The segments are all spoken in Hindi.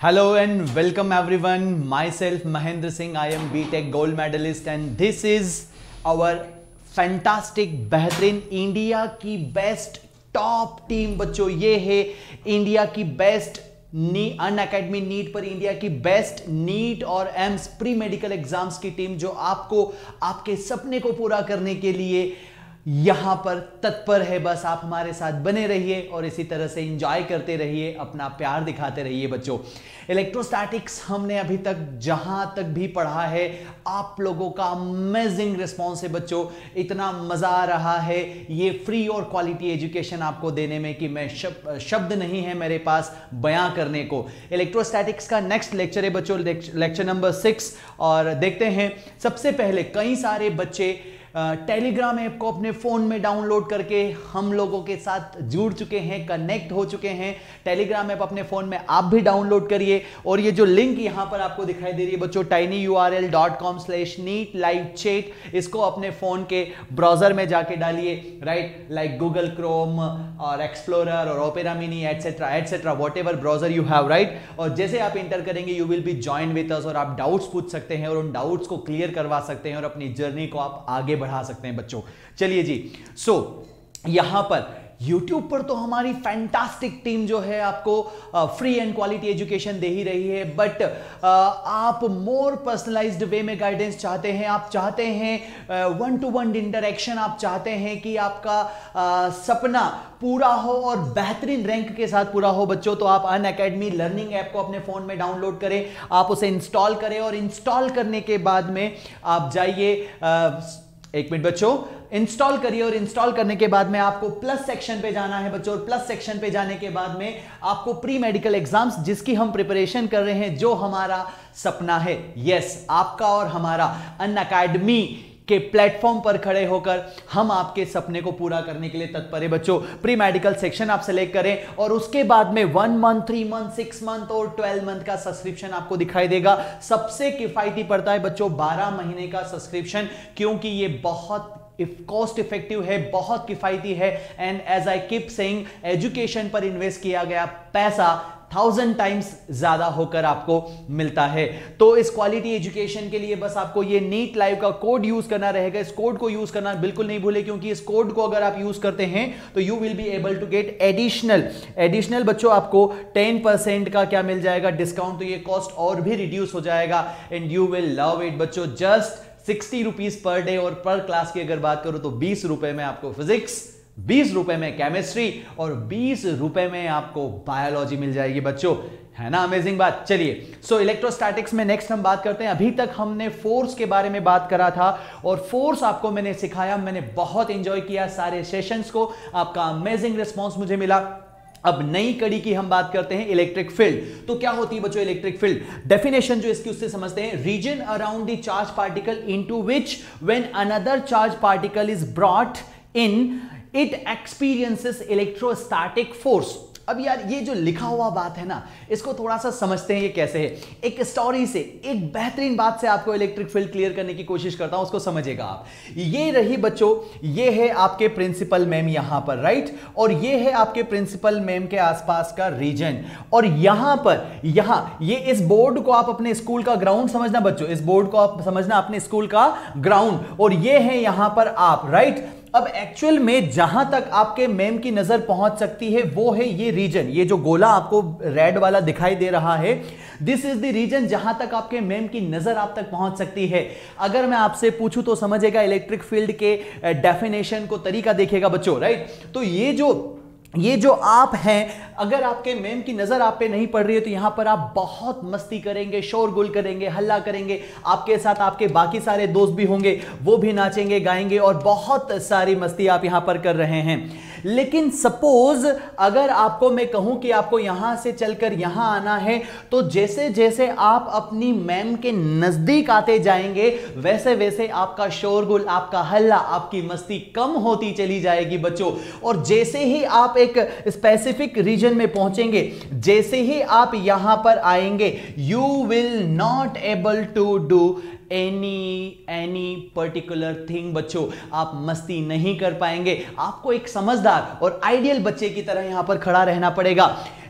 Hello and welcome everyone. Myself Mahendra Singh. I am BTech gold medalist and this is our fantastic बेहतरीन इंडिया की बेस्ट टॉप टीम बच्चों. ये है इंडिया की बेस्ट अनअकैडमी नीट पर इंडिया की बेस्ट नीट और एम्स प्री मेडिकल एग्जाम्स की टीम जो आपको आपके सपने को पूरा करने के लिए यहां पर तत्पर है. बस आप हमारे साथ बने रहिए और इसी तरह से एंजॉय करते रहिए, अपना प्यार दिखाते रहिए बच्चों. इलेक्ट्रोस्टैटिक्स हमने अभी तक जहां तक भी पढ़ा है आप लोगों का अमेजिंग रिस्पॉन्स है बच्चों. इतना मजा आ रहा है ये फ्री और क्वालिटी एजुकेशन आपको देने में कि मैं शब्द नहीं है मेरे पास बयां करने को. इलेक्ट्रोस्टैटिक्स का नेक्स्ट लेक्चर है बच्चों, लेक्चर नंबर 6. और देखते हैं सबसे पहले कई सारे बच्चे टेलीग्राम ऐप को अपने फोन में डाउनलोड करके हम लोगों के साथ जुड़ चुके हैं, कनेक्ट हो चुके हैं. टेलीग्राम ऐप अपने फोन में आप भी डाउनलोड करिए और ये जो लिंक यहां पर आपको दिखाई दे रही है बच्चों tinyurl.com/neetlivechat, इसको अपने फोन के ब्राउजर में जाके डालिए. राइट, लाइक गूगल क्रोम और एक्सप्लोरर और Opera Mini et cetera et cetera, whatever browser you have. Right, और जैसे आप इंटर करेंगे you will be join with us और आप डाउट्स पूछ सकते हैं और उन डाउट्स को क्लियर करवा सकते हैं और अपनी जर्नी को आप आगे बढ़ा सकते हैं बच्चों. चलिए जी, यहां पर YouTube पर तो हमारी फैंटास्टिक टीम जो है आपको फ्री एंड क्वालिटी एजुकेशन दे ही रही है. बट आप मोर पर्सनलाइज्ड वे में गाइडेंस चाहते हैं, आप चाहते हैं वन टू वन इंटरेक्शन, आप चाहते हैं कि आपका सपना पूरा हो और बेहतरीन रैंक के साथ पूरा हो बच्चों, तो आप अनअकैडमी लर्निंग ऐप को अपने फोन में डाउनलोड करें, आप उसे इंस्टॉल करें और इंस्टॉल करने के बाद में आप जाइए, एक मिनट बच्चों, इंस्टॉल करिए और इंस्टॉल करने के बाद में आपको प्लस सेक्शन पे जाना है बच्चों. और प्लस सेक्शन पे जाने के बाद में आपको प्री मेडिकल एग्जाम्स जिसकी हम प्रिपरेशन कर रहे हैं, जो हमारा सपना है, यस आपका और हमारा, अनअकैडमी के प्लेटफॉर्म पर खड़े होकर हम आपके सपने को पूरा करने के लिए तत्पर है बच्चों. प्री मेडिकल सेक्शन आप सेलेक्ट करें और उसके बाद में 1 मंथ, 3 मंथ, 6 मंथ और 12 मंथ का सब्सक्रिप्शन आपको दिखाई देगा. सबसे किफायती पड़ता है बच्चों 12 महीने का सब्सक्रिप्शन, क्योंकि ये बहुत कॉस्ट इफेक्टिव है, बहुत किफायती है. And as I keep saying, education पर इन्वेस्ट किया गया पैसा 1000 टाइम्स ज्यादा होकर आपको मिलता है. तो इस क्वालिटी एजुकेशन के लिए बस आपको ये नीट लाइव का कोड यूज करना रहेगा. इस कोड को यूज करना बिल्कुल नहीं भूले, क्योंकि इस कोड को अगर आप यूज करते हैं तो you will be able to get additional बच्चों आपको 10% का क्या मिल जाएगा, डिस्काउंट. तो ये कॉस्ट और भी रिड्यूस हो जाएगा and you will love it बच्चों. जस्ट 60 रुपीज पर डे और पर क्लास की अगर बात करूं तो 20 रुपए में आपको फिजिक्स, 20 रुपए में केमिस्ट्री और 20 रुपए में आपको बायोलॉजी मिल जाएगी बच्चों. है ना अमेजिंग बात. चलिए, सो इलेक्ट्रोस्टैटिक्स में नेक्स्ट हम बात करते हैं. अभी तक हमने फोर्स के बारे में बात करा था और फोर्स आपको मैंने सिखाया, मैंने बहुत एंजॉय किया सारे सेशंस को, आपका अमेजिंग रिस्पॉन्स मुझे मिला. अब नई कड़ी की हम बात करते हैं इलेक्ट्रिक फील्ड. तो क्या होती है बच्चों इलेक्ट्रिक फील्ड? डेफिनेशन जो इसकी उससे समझते हैं, region around the charge particle into which when another charge particle is brought in it experiences electrostatic force. अब यार ये जो लिखा हुआ बात है ना, इसको थोड़ा सा समझते हैं ये कैसे है. एक स्टोरी से, एक बेहतरीन बात से आपको इलेक्ट्रिक फील्ड क्लियर करने की कोशिश करता हूं, उसको समझिएगा आप. ये रही बच्चों, ये है आपके प्रिंसिपल मैम यहां पर, राइट, और ये है आपके प्रिंसिपल मैम के आसपास का रीजन. और यहां पर ये इस बोर्ड को आप अपने स्कूल का ग्राउंड समझना बच्चों, इस बोर्ड को आप समझना अपने स्कूल का ग्राउंड, और ये है यहां पर आप, राइट. अब एक्चुअल में जहां तक आपके मैम की नजर पहुंच सकती है वो है ये रीजन, ये जो गोला आपको रेड वाला दिखाई दे रहा है, दिस इज द रीजन जहां तक आपके मैम की नजर आप तक पहुंच सकती है. अगर मैं आपसे पूछूं तो समझेगा इलेक्ट्रिक फील्ड के डेफिनेशन को, तरीका देखिएगा बच्चों, राइट. तो ये जो आप हैं, अगर आपके मैम की नजर आप पे नहीं पड़ रही है तो यहां पर आप बहुत मस्ती करेंगे, शोरगुल करेंगे, हल्ला करेंगे, आपके साथ आपके बाकी सारे दोस्त भी होंगे, वो भी नाचेंगे, गाएंगे और बहुत सारी मस्ती आप यहां पर कर रहे हैं. लेकिन सपोज अगर आपको मैं कहूं कि आपको यहां से चलकर यहां आना है, तो जैसे जैसे आप अपनी मैम के नजदीक आते जाएंगे वैसे वैसे आपका शोरगुल, आपका हल्ला, आपकी मस्ती कम होती चली जाएगी बच्चों. और जैसे ही आप एक स्पेसिफिक रीजन में पहुंचेंगे, जैसे ही आप यहां पर आएंगे, you will not able to do any particular thing बच्चों. आप मस्ती नहीं कर पाएंगे. आपको एक समझदार और आइडियल बच्चे की तरह यहां पर खड़ा रहना पड़ेगा.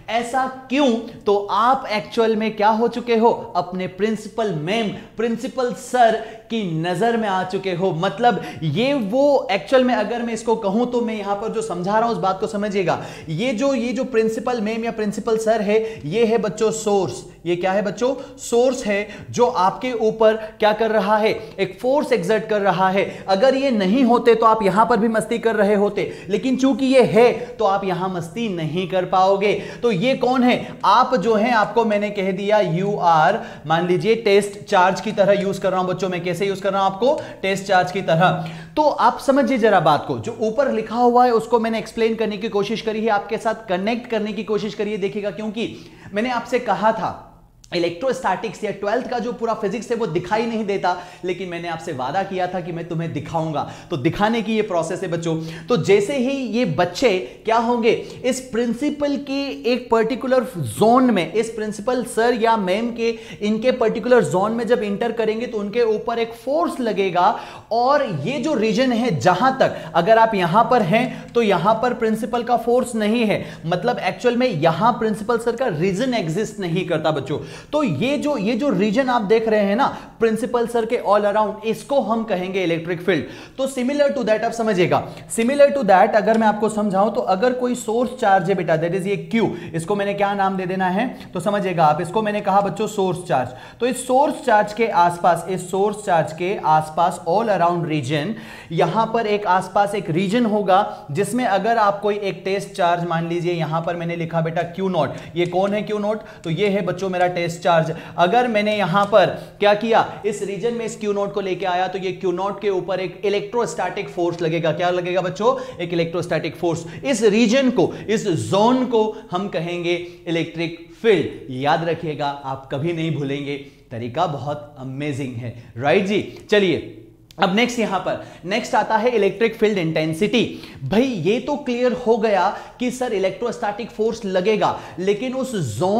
ऐसा क्यों? तो आप एक्चुअल में क्या हो चुके हो, अपने प्रिंसिपल मैम, प्रिंसिपल सर की नजर में आ चुके हो। मतलब ये वो एक्चुअल में अगर मैं इसको कहूं तो मैं यहां पर जो समझा रहा हूं उस बात को समझिएगा। ये जो प्रिंसिपल मैम या प्रिंसिपल सर है, ये है बच्चों सोर्स। ये क्या है बच्चों? सोर्स है जो आपके ऊपर क्या कर रहा है, एक फोर्स एक्सर्ट कर रहा है। अगर ये नहीं होते तो आप यहां पर भी मस्ती कर रहे होते, लेकिन चूंकि ये है तो आप यहां मस्ती नहीं कर पाओगे। तो ये कौन है? आप जो है, आपको मैंने कह दिया यू आर, मान लीजिए टेस्ट चार्ज की तरह यूज कर रहा हूं बच्चों। मैं कैसे यूज कर रहा हूं आपको? टेस्ट चार्ज की तरह। तो आप समझिए जरा बात को, जो ऊपर लिखा हुआ है उसको मैंने एक्सप्लेन करने की कोशिश करी है, आपके साथ कनेक्ट करने की कोशिश करिए। देखिएगा, क्योंकि मैंने आपसे कहा था इलेक्ट्रोस्टैटिक्स या 12th का जो पूरा फिजिक्स है वो दिखाई नहीं देता, लेकिन मैंने आपसे वादा किया था कि मैं तुम्हें दिखाऊंगा। तो दिखाने की ये प्रोसेस है बच्चों। तो जैसे ही ये बच्चे क्या होंगे, इस प्रिंसिपल के एक पर्टिकुलर जोन में, इस प्रिंसिपल सर या मैम के इनके पर्टिकुलर जोन में जब इंटर करेंगे तो उनके ऊपर एक फोर्स लगेगा। और ये जो रीजन है, जहां तक अगर आप यहां पर हैं तो यहां पर प्रिंसिपल का फोर्स नहीं है, मतलब एक्चुअल में यहां प्रिंसिपल सर का रीजन एग्जिस्ट नहीं करता बच्चों। तो ये जो रीजन आप देख रहे हैं ना प्रिंसिपल सर के ऑल अराउंड, इसको हम कहेंगे इलेक्ट्रिक फील्ड। तो सिमिलर टू दैट, आप समझिएगा, सिमिलर टू दैट अगर मैं आपको समझाऊं तो अगर कोई सोर्स चार्ज है बेटा, दैट इज ये क्यू, इसको मैंने क्या नाम दे देना है तो समझिएगा आप, इसको मैंने कहा बच्चों सोर्स चार्ज। तो इस सोर्स चार्ज के आसपास, इस सोर्स चार्ज के आसपास ऑल अराउंड रीजन, यहां पर एक आसपास एक रीजन होगा जिसमें अगर आप कोई एक टेस्ट चार्ज, मान लीजिए यहां पर मैंने लिखा बेटा क्यू नॉट। ये कौन है क्यू नॉट? तो ये है बच्चों मेरा टेस्ट चार्ज। अगर मैंने यहां पर क्या किया, इस रीजन में इस क्यू नॉट को लेके आया तो ये क्यू नॉट के ऊपर एक इलेक्ट्रोस्टैटिक फोर्स लगेगा। क्या लगेगा बच्चों? एक इलेक्ट्रोस्टैटिक फोर्स। इस रीजन को, इस जोन को हम कहेंगे इलेक्ट्रिक फील्ड। याद रखिएगा, आप कभी नहीं भूलेंगे। तरीका बहुत अमेजिंग है, राइट जी। चलिए अब नेक्स्ट यहां पर नेक्स्ट आता है इलेक्ट्रिक फील्ड इंटेंसिटी। भाई ये तो क्लियर हो गया कि सर इलेक्ट्रोस्टैटिक फोर्स लगेगा, लेकिन उस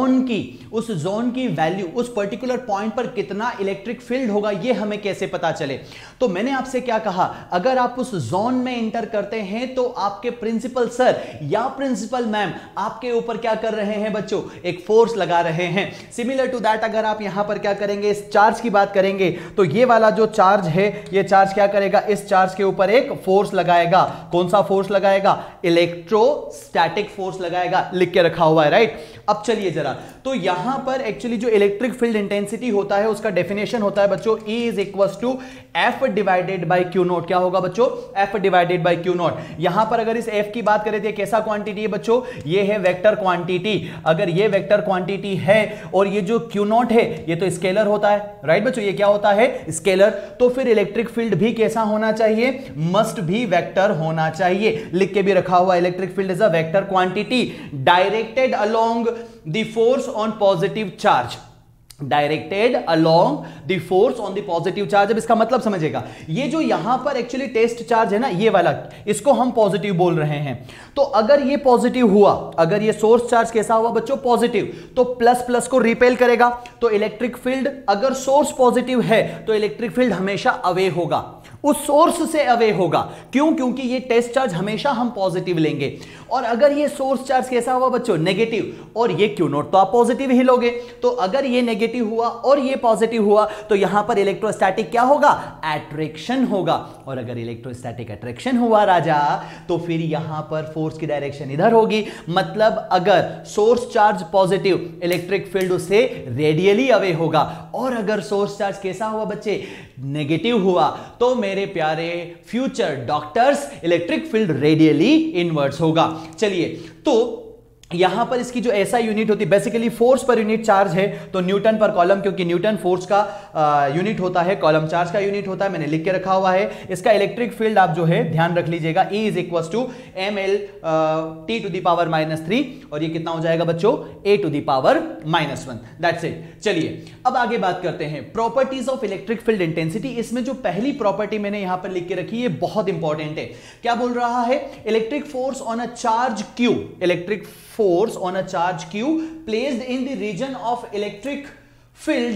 जोन की वैल्यू, उस पर्टिकुलर पॉइंट पर कितना इलेक्ट्रिक फील्ड होगा ये हमें कैसे पता चले? तो मैंने आपसे क्या कहा, अगर आप उस जोन में इंटर करते हैं तो आपके प्रिंसिपल सर या प्रिंसिपल मैम आपके ऊपर क्या कर रहे हैं बच्चों? एक फोर्स लगा रहे हैं। सिमिलर टू दैट अगर आप यहां पर क्या करेंगे, इस चार्ज की बात करेंगे तो ये वाला जो चार्ज है, ये चार्ज क्या करेगा, इस चार्ज के ऊपर एक फोर्स लगाएगा। कौन सा फोर्स लगाएगा? इलेक्ट्रोस्टैटिक फोर्स लगाएगा, लिख के रखा हुआ है, राइट। अब चलिए जरा, तो यहां पर एक्चुअली जो इलेक्ट्रिक फील्ड इंटेंसिटी होता है उसका डेफिनेशन होता है बच्चों E is equal to F divided by Q not. क्या होगा बच्चों? F divided by Q naught. यहां पर अगर इस F की बात करें तो कैसा क्वांटिटी है बच्चों? ये है वेक्टर क्वांटिटी। अगर ये वेक्टर क्वांटिटी है और ये जो Q नॉट है ये तो स्केलर होता है, राइट बच्चों, ये क्या होता है? स्केलर। तो फिर इलेक्ट्रिक फील्ड भी कैसा होना चाहिए? मस्ट भी वेक्टर होना चाहिए। लिख के भी रखा हुआ, electric field is a vector quantity directed along the force on positive charge. Directed along the force on the positive charge. अब इसका मतलब समझेगा, ये जो यहां पर एक्चुअली टेस्ट चार्ज है ना, ये वाला, इसको हम पॉजिटिव बोल रहे हैं। तो अगर ये पॉजिटिव हुआ, अगर ये सोर्स चार्ज कैसा हुआ बच्चों? पॉजिटिव, तो प्लस प्लस को रिपेल करेगा। तो इलेक्ट्रिक फील्ड, अगर सोर्स पॉजिटिव है तो इलेक्ट्रिक फील्ड हमेशा अवे होगा, उस सोर्स से अवे होगा। क्यों? क्योंकि ये टेस्ट चार्ज हमेशा हम पॉजिटिव लेंगे। और अगर ये सोर्स चार्ज कैसा हुआ बच्चों? नेगेटिव, और ये क्यू नॉट तो आप पॉजिटिव ही लोगे। तो अगर ये नेगेटिव हुआ और ये पॉजिटिव हुआ तो यहां पर इलेक्ट्रोस्टैटिक क्या होगा? अट्रैक्शन होगा। और अगर इलेक्ट्रोस्टैटिक अट्रैक्शन हुआ राजा, तो फिर यहां पर फोर्स की डायरेक्शन इधर होगी। मतलब अगर source charge positive, electric field उससे रेडियली अवे होगा। और अगर सोर्स चार्ज कैसा हुआ बच्चे? नेगेटिव हुआ, तो मेरे प्यारे future doctors electric field radially inverse होगा। चलिए, तो यहां पर इसकी जो ऐसा यूनिट होती है, basically force per unit charge है तो न्यूटन पर कॉलम, क्योंकि न्यूटन फोर्स का यूनिट होता है, कॉलम चार्ज का यूनिट होता है, मैंने लिख के रखा हुआ है। इसका इलेक्ट्रिक फील्ड आप जो है ध्यान रख लीजिएगा, E is equal to ml t to the power -3, और ये कितना हो जाएगा बच्चों? a to the power -1। That's it. चलिए अब आगे बात करते हैं properties of electric field intensity. इसमें जो पहली प्रॉपर्टी मैंने यहां पर लिख के रखी है बहुत इंपॉर्टेंट है। क्या बोल रहा है? Electric force on a charge Q, electric force on a charge Q placed in the region of electric field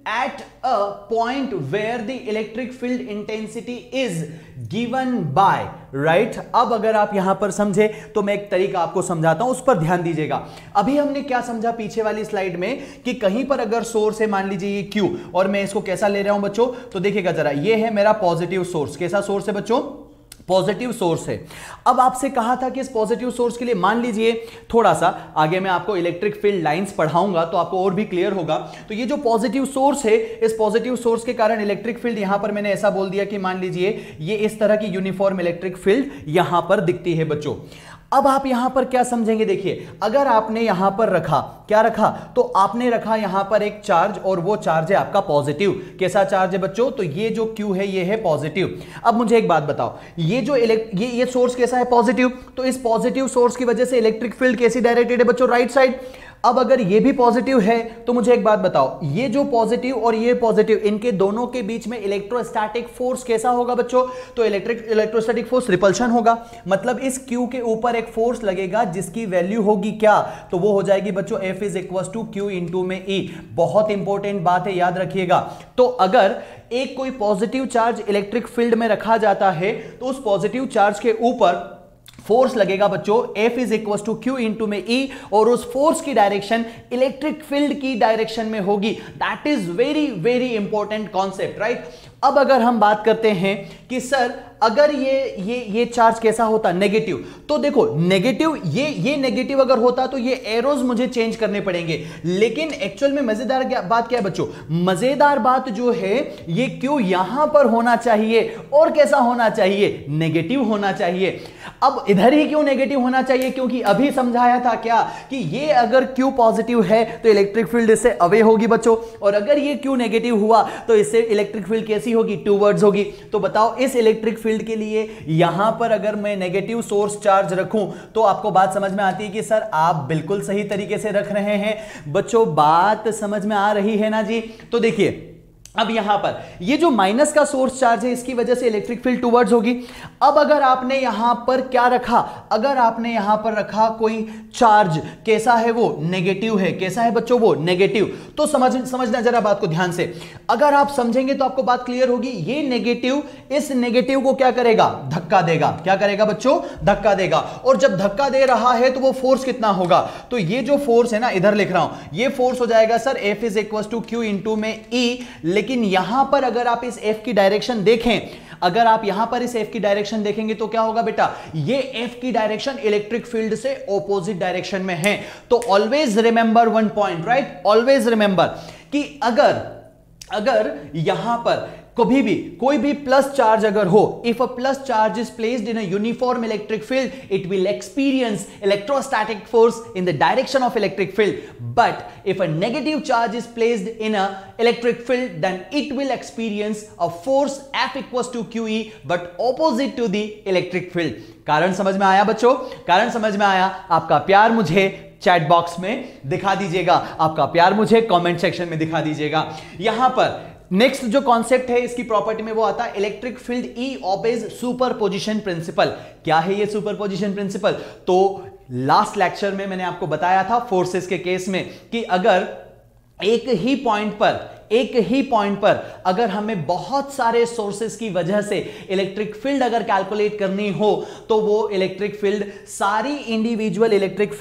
at a point where the electric field intensity is given by, right? अब अगर आप यहां पर समझे तो मैं एक तरीका आपको समझाता हूं, उस पर ध्यान दीजिएगा। अभी हमने क्या समझा पीछे वाली स्लाइड में कि कहीं पर अगर सोर्स है, मान लीजिए ये Q, और मैं इसको कैसा ले रहा हूं बच्चों, तो देखिएगा जरा, ये है मेरा पॉजिटिव सोर्स। कैसा सोर्स है बच्चों? पॉजिटिव सोर्स है। अब आपसे कहा था कि इस पॉजिटिव सोर्स के लिए मान लीजिए, थोड़ा सा आगे मैं आपको इलेक्ट्रिक फील्ड लाइंस पढ़ाऊंगा तो आपको और भी क्लियर होगा। तो ये जो पॉजिटिव सोर्स है, इस पॉजिटिव सोर्स के कारण इलेक्ट्रिक फील्ड यहां पर मैंने ऐसा बोल दिया कि मान लीजिए ये इस तरह की यूनिफॉर्म इलेक्ट्रिक फील्ड यहां पर दिखती है बच्चों। अब आप यहां पर क्या समझेंगे, देखिए, अगर आपने यहां पर रखा, क्या रखा, तो आपने रखा यहां पर एक चार्ज, और वो चार्ज है आपका पॉजिटिव। कैसा चार्ज है बच्चों? तो ये जो Q है ये है पॉजिटिव। अब मुझे एक बात बताओ, ये जो ये सोर्स कैसा है? पॉजिटिव। तो इस पॉजिटिव सोर्स की वजह से इलेक्ट्रिक फील्ड कैसी डायरेक्टेड है बच्चों? Right side. अब अगर ये भी पॉजिटिव है तो मुझे एक बात बताओ, ये जो पॉजिटिव और ये पॉजिटिव, इनके दोनों के बीच में इलेक्ट्रोस्टैटिक फोर्स कैसा होगा बच्चों? तो इलेक्ट्रोस्टैटिक फोर्स रिपल्शन होगा। मतलब इस Q के ऊपर एक फोर्स लगेगा जिसकी वैल्यू होगी क्या? तो वो हो जाएगी बच्चों F is equal to Q into में E। बहुत इंपॉर्टेंट बात है, याद रखिएगा। तो अगर एक कोई पॉजिटिव चार्ज इलेक्ट्रिक फील्ड में रखा जाता है तो उस पॉजिटिव चार्ज के ऊपर फोर्स लगेगा बच्चों F is equal to Q into में E, और उस फोर्स की डायरेक्शन इलेक्ट्रिक फील्ड की डायरेक्शन में होगी। That is very very important concept, right? अब अगर हम बात करते हैं कि सर अगर ये चार्ज कैसा होता? नेगेटिव। तो देखो, नेगेटिव, ये नेगेटिव अगर होता तो ये एरोज मुझे चेंज करने पड़ेंगे। लेकिन एक्चुअल में मजेदार बात क्या है बच्चों? मजेदार बात जो है, ये Q यहां पर होना चाहिए, और कैसा होना चाहिए? नेगेटिव होना चाहिए। अब इधर ही क्यों नेगेटिव होना चाहिए? क्योंकि अभी समझाया था क्या कि ये अगर Q पॉजिटिव है तो इलेक्ट्रिक फील्ड इससे अवे होगी बच्चों, और अगर ये Q नेगेटिव हुआ तो इससे इलेक्ट्रिक फील्ड कैसी होगी? टूवर्ड्स होगी। तो बताओ, इस इलेक्ट्रिक फील्ड के लिए यहां पर अगर मैं नेगेटिव सोर्स चार्ज रखूं तो आपको बात समझ में आती है कि सर आप बिल्कुल सही तरीके से रख रहे हैं बच्चों, बात समझ में आ रही है ना जी? तो देखिए, अब यहां पर ये जो माइनस का सोर्स चार्ज है इसकी वजह से इलेक्ट्रिक फील्ड टुवर्ड्स होगी। अब अगर आपने यहां पर क्या रखा? अगर आपने यहां पर रखा कोई चार्ज, कैसा है वो? नेगेटिव है। कैसा है बच्चों? वो नेगेटिव। तो समझना जरा बात को ध्यान से, अगर आप समझेंगे तो आपको बात क्लियर होगी। ये नेगेटिव इस नेगेटिव को क्या करेगा? धक्का देगा। क्या करेगा बच्चों? धक्का देगा। और जब धक्का दे रहा है तो वो फोर्स कितना होगा? तो ये जो फोर्स है ना, इधर लिख रहा हूं, ये फोर्स हो जाएगा sir F is equal to Q into में E। लेकिन यहां पर अगर आप इस F की डायरेक्शन देखें, अगर आप यहां पर इस F की डायरेक्शन देखेंगे तो क्या होगा बेटा? ये F की डायरेक्शन इलेक्ट्रिक फील्ड से ऑपोजिट डायरेक्शन में है। तो always remember one point, right? Always remember कि अगर यहां पर कभी भी कोई भी प्लस चार्ज अगर हो, if a plus charge is placed in a uniform electric field, it will experience electrostatic force in the direction of electric field, but if a negative charge is placed in a electric field, then it will experience a force F equals to QE but opposite to the electric field. कारण समझ में आया बच्चों? कारण समझ में आया? आपका प्यार मुझे चैट बॉक्स में दिखा दीजिएगा, आपका प्यार मुझे कमेंट सेक्शन में दिखा दीजिएगा। यहां पर नेक्स्ट जो कॉन्सेप्ट है इसकी प्रॉपर्टी में वो आता है electric field E obeys superposition principle. क्या है ये सुपरपोजिशन प्रिंसिपल? तो लास्ट लेक्चर में मैंने आपको बताया था फोर्सेस के केस में कि अगर एक ही पॉइंट पर अगर हमें बहुत सारे सोर्सेस की वजह से इलेक्ट्रिक फील्ड अगर कैलकुलेट करनी हो तो वो इलेक्ट्रिक फील्ड सारी इंडिविजुअल इलेक्ट्रिक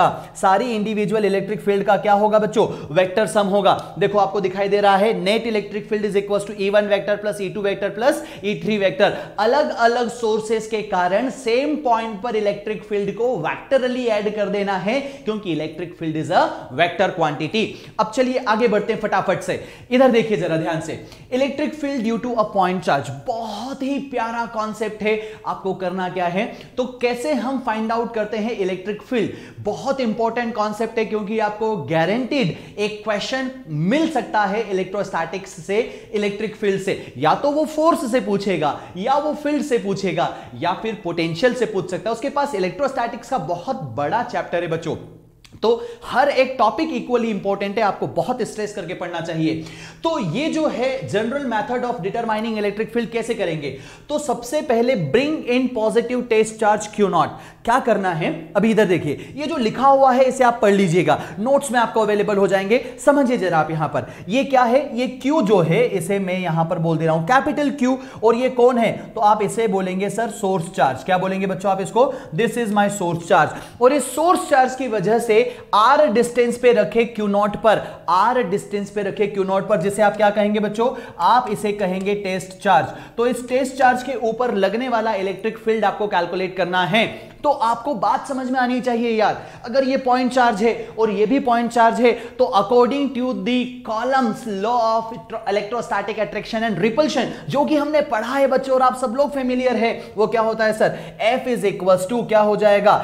फील्ड का क्या होगा बच्चों? वेक्टर सम होगा। देखो आपको दिखाई दे रहा है, net electric field is equal to E1 vector plus E2 vector plus E3 vector. अलग अलग सोर्सेस के कारण सेम पॉइंट पर इलेक्ट्रिक फील्ड को वेक्टरली ऐड कर देना है, क्योंकि electric field is a vector quantity. अब चलिए आगे बढ़ते हैं फटाफट से। इधर देखिए जरा ध्यान से, electric field due to a point charge, बहुत ही प्यारा कॉन्सेप्ट है। आपको करना क्या है, तो कैसे हम फाइंड आउट करते हैं इलेक्ट्रिक फील्ड, बहुत इंपॉर्टेंट कॉन्सेप्ट है, क्योंकि आपको गारंटीड एक क्वेश्चन मिल सकता है इलेक्ट्रोस्टैटिक्स से, इलेक्ट्रिक फील्ड से। या तो वो फोर्स से पूछेगा, या वो फील्ड से पूछेगा, या फिर पोटेंशियल से पूछ सकता है। उसके पास इलेक्ट्रोस्टैटिक्स का बहुत बड़ा चैप्टर है बच्चों। तो हर एक टॉपिक इक्वली इंपॉर्टेंट है, आपको बहुत स्ट्रेस करके पढ़ना चाहिए। तो ये जो है general method of determining electric field कैसे करेंगे, तो सबसे पहले bring in positive test charge Q not. क्या करना है, अभी इधर देखिए, ये जो लिखा हुआ है इसे आप पढ़ लीजिएगा, नोट्स में आपको अवेलेबल हो जाएंगे, समझिए जरा आप यहां पर। ये क्या है, ये Q जो है इसे मैं यहां पर बोल दे रहा हूं कैपिटल Q, और ये कौन है, तो आप इसे बोलेंगे सर सोर्स चार्ज। क्या बोलेंगे बच्चों आप इसको, this is my source charge. और इस सोर्स चार्ज की वजह से R डिस्टेंस पे रखे Q नॉट पर, R डिस्टेंस पे रखे Q नॉट पर, जिसे आप क्या कहेंगे बच्चों, आप इसे कहेंगे टेस्ट चार्ज। तो इस टेस्ट चार्ज के ऊपर लगने वाला इलेक्ट्रिक फील्ड आपको कैलकुलेट करना है। तो आपको बात समझ में आनी चाहिए यार, अगर ये पॉइंट चार्ज है और ये भी पॉइंट चार्ज है, तो according to the Coulomb's law of electrostatic attraction and repulsion, जो कि हमने पढ़ा है बच्चों और आप सब लोग फेमिलियर है, वो क्या होता है sir, F is equal to क्या हो जाएगा,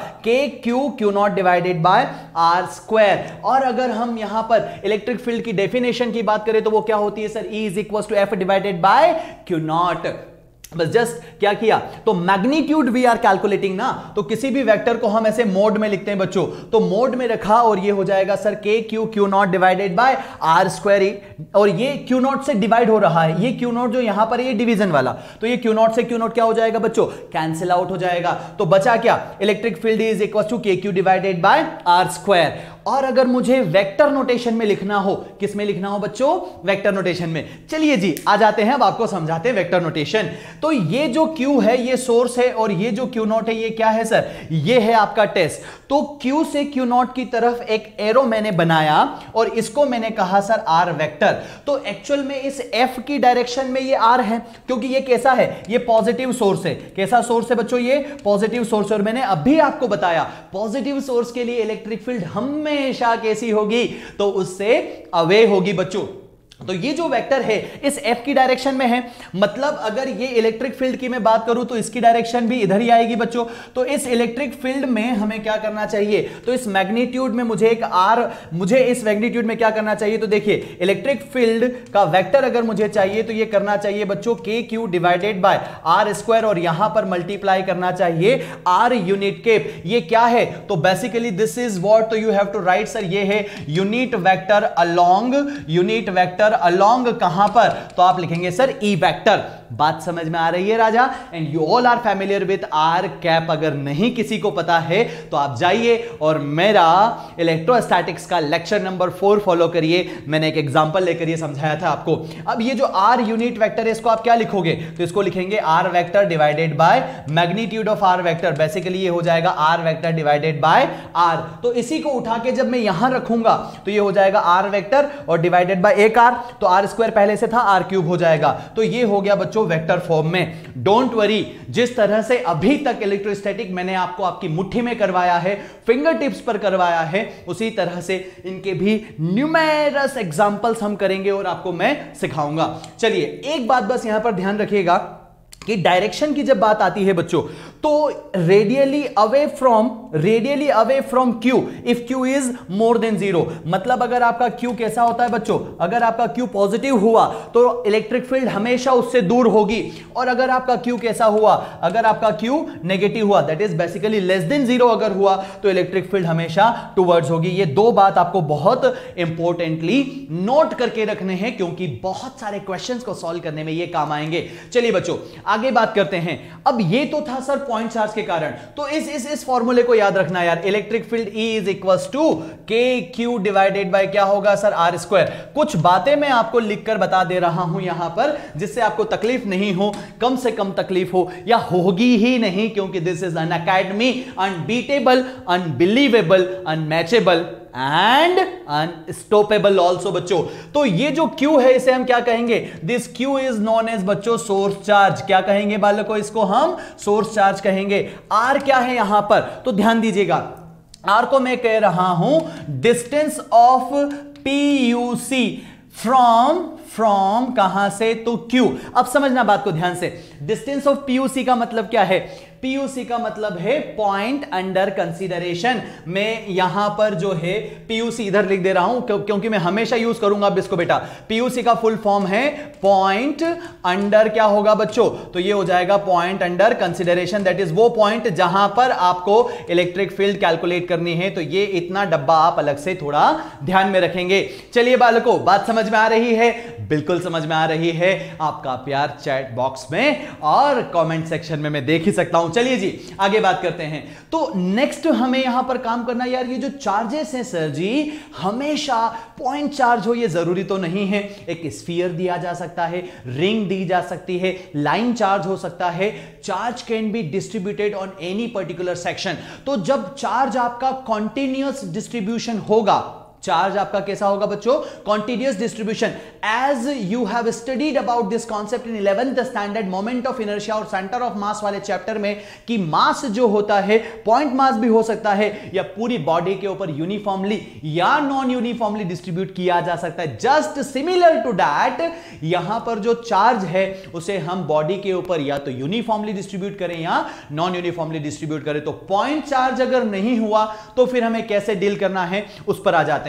Q not divided by R square. और अगर हम यहां पर इलेक्ट्रिक फील्ड की डेफिनेशन की बात करें तो वो क्या होती है sir, E is equal to F divided by Q not. बस जस्ट क्या किया, तो मैग्नीट्यूड वी आर कैलकुलेटिंग ना, तो किसी भी वेक्टर को हम ऐसे मोड में लिखते हैं बच्चों, तो मोड में रखा और ये हो जाएगा sir Q not divided by R square. और ये Q नॉट से डिवाइड हो रहा है, ये Q नॉट जो यहां पर ये डिवीजन वाला, तो ये Q नॉट से Q नॉट क्या हो जाएगा बच्चों, कैंसिल आउट हो जाएगा। तो बचा क्या, electric field is equal to Q divided by R square. और अगर मुझे वेक्टर नोटेशन में लिखना हो, किस में लिखना हो बच्चों, वेक्टर नोटेशन में, चलिए जी आ जाते हैं, अब आपको समझाते हैं वेक्टर नोटेशन। तो ये जो Q है ये सोर्स है, और ये जो Q नॉट है ये क्या है सर, ये है आपका टेस्ट। तो Q से Q नॉट की तरफ एक एरो मैंने बनाया और इसको मैंने कहा सर R वेक्टर। तो एक्चुअल में इस F की डायरेक्शन में ये R है, क्योंकि ये कैसा है, ये पॉजिटिव सोर्स है। कैसा सोर्स है बच्चों, ये पॉजिटिव सोर्स। और मैंने अभी आपको बताया पॉजिटिव सोर्स के लिए इलेक्ट्रिक फील्ड हमेशा कैसी होगी, तो उससे अवे होगी बच्चों। तो ये जो वेक्टर है इस F की डायरेक्शन में है, मतलब अगर ये इलेक्ट्रिक फील्ड की मैं बात करूं तो इसकी डायरेक्शन भी इधर ही आएगी बच्चों। तो इस इलेक्ट्रिक फील्ड में हमें क्या करना चाहिए, तो इस मैग्नीट्यूड में मुझे एक R, मुझे इस मैग्नीट्यूड में क्या करना चाहिए, तो देखिए इलेक्ट्रिक फील्ड का वेक्टर अगर मुझे चाहिए तो ये करना चाहिए बच्चों Q divided by R square, और यहां पर मल्टीप्लाई करना चाहिए R यूनिट के। ये क्या है, तो बेसिकली दिस इज व्हाट, तो you have to write sir, ये है unit vector along, unit vector along कहां पर, तो आप लिखेंगे सर E वेक्टर। बात समझ में आ रही है राजा, and you all are familiar with R cap. अगर नहीं किसी को पता है तो आप जाइए और मेरा इलेक्ट्रोस्टैटिक्स का लेक्चर नंबर 4 फॉलो करिए, मैंने एक एग्जांपल लेकर ये समझाया था आपको। अब ये जो R यूनिट वेक्टर है इसको आप क्या लिखोगे, तो इसको लिखेंगे R vector divided by magnitude of R vector. Basically ये हो जाएगा R vector divided by R। तो इसी को उठा के जब मैं यहां रखूंगा तो ये हो जाएगा R वेक्टर और डिवाइडेड बाय एक R, तो R स्क्वायर पहले से था R क्यूब हो जाएगा। तो ये हो गया बच्चों वेक्टर फॉर्म में। डोंट वरी, जिस तरह से अभी तक इलेक्ट्रोस्टैटिक मैंने आपको आपकी मुट्ठी में करवाया है, फिंगर टिप्स पर करवाया है, उसी तरह से इनके भी न्यूमेरस एग्जांपल्स हम करेंगे और आपको मैं सिखाऊंगा। चलिए एक बात बस यहां पर ध्यान रखिएगा कि डायरेक्शन की जब बात आती है बच्चों, तो radially away from Q if Q is more than 0, मतलब अगर आपका Q कैसा होता है बच्चों, अगर आपका Q पॉजिटिव हुआ तो इलेक्ट्रिक फील्ड हमेशा उससे दूर होगी, और अगर आपका Q कैसा हुआ, अगर आपका Q नेगेटिव हुआ, that is basically less than 0 अगर हुआ, तो इलेक्ट्रिक फील्ड हमेशा टुवर्ड्स होगी। ये दो बात आपको बहुत इंपॉर्टेंटली नोट करके रखने हैं, क्योंकि बहुत सारे क्वेश्चंस को सॉल्व करने में ये काम आएंगे। चलिए बच्चों आगे बात करते हैं। अब ये तो था सर पॉइंट चार्ज के कारण, तो इस फॉर्मूले को याद रखना यार, electric field E is equals to Q divided by क्या होगा सर, R स्क्वायर। कुछ बातें मैं आपको लिखकर बता दे रहा हूं यहां पर, जिससे आपको तकलीफ नहीं हो, कम से कम तकलीफ हो या होगी ही नहीं, क्योंकि this is Unacademy, unbeatable, unbelievable, unmatchable and unstoppable also बच्चों। तो ये जो Q है इसे हम क्या कहेंगे, this Q is known as बच्चों सोर्स चार्ज। क्या कहेंगे बालकों, इसको हम सोर्स चार्ज कहेंगे। R क्या है यहां पर, तो ध्यान दीजिएगा, R को मैं कह रहा हूं डिस्टेंस ऑफ PUC फ्रॉम, कहां से, तो क्यू। अब समझना बात को ध्यान से, डिस्टेंस ऑफ पीयूसी का मतलब क्या है? पीयूसी का मतलब है पॉइंट अंडर कंसीडरेशन। मैं यहां पर जो है पीयूसी इधर लिख दे रहा हूं क्योंकि मैं हमेशा यूज करूंगा अब इसको बेटा। पीयूसी का फुल फॉर्म है पॉइंट अंडर, क्या होगा बच्चों? तो ये हो जाएगा point under consideration, that is वो पॉइंट जहां पर आपको इलेक्ट्रिक फील्ड कैलकुलेट करनी है। तो ये इतना डब्बा आप अलग से थोड़ा ध्यान में रखेंगे। चलिए बालकों, बात समझ में आ रही है? बिल्कुल समझ में आ रही है। आपका प्यार चैट बॉक्स में और कमेंट सेक्शन में मैं देख ही सकता हूं। चलिए जी आगे बात करते हैं। तो नेक्स्ट हमें यहां पर काम करना, यार ये जो चार्जेस हैं सर जी, हमेशा पॉइंट चार्ज हो ये जरूरी तो नहीं है। एक स्फीयर दिया जा सकता है, रिंग दी जा सकती है, लाइन चार्ज हो सकता है। Charge can be distributed on any particular section. तो जब चार्ज आपका कॉन्टिन्यूअस डिस्ट्रीब्यूशन होगा, चार्ज आपका कैसा होगा बच्चों? Continuous distribution. As you have studied about this concept in 11th standard moment of inertia और सेंटर ऑफ मास वाले चैप्टर में, कि मास जो होता है पॉइंट मास भी हो सकता है या पूरी बॉडी के ऊपर यूनिफॉर्मली या नॉन यूनिफॉर्मली डिस्ट्रीब्यूट किया जा सकता है। जस्ट सिमिलर टू दैट, यहां पर जो चार्ज है उसे हम बॉडी के ऊपर या तो यूनिफॉर्मली डिस्ट्रीब्यूट करें या नॉन यूनिफॉर्मली डिस्ट्रीब्यूट करें। तो पॉइंट चार्ज अगर नहीं हुआ तो फिर हमें कैसे डील करना है उस पर आ जाते हैं।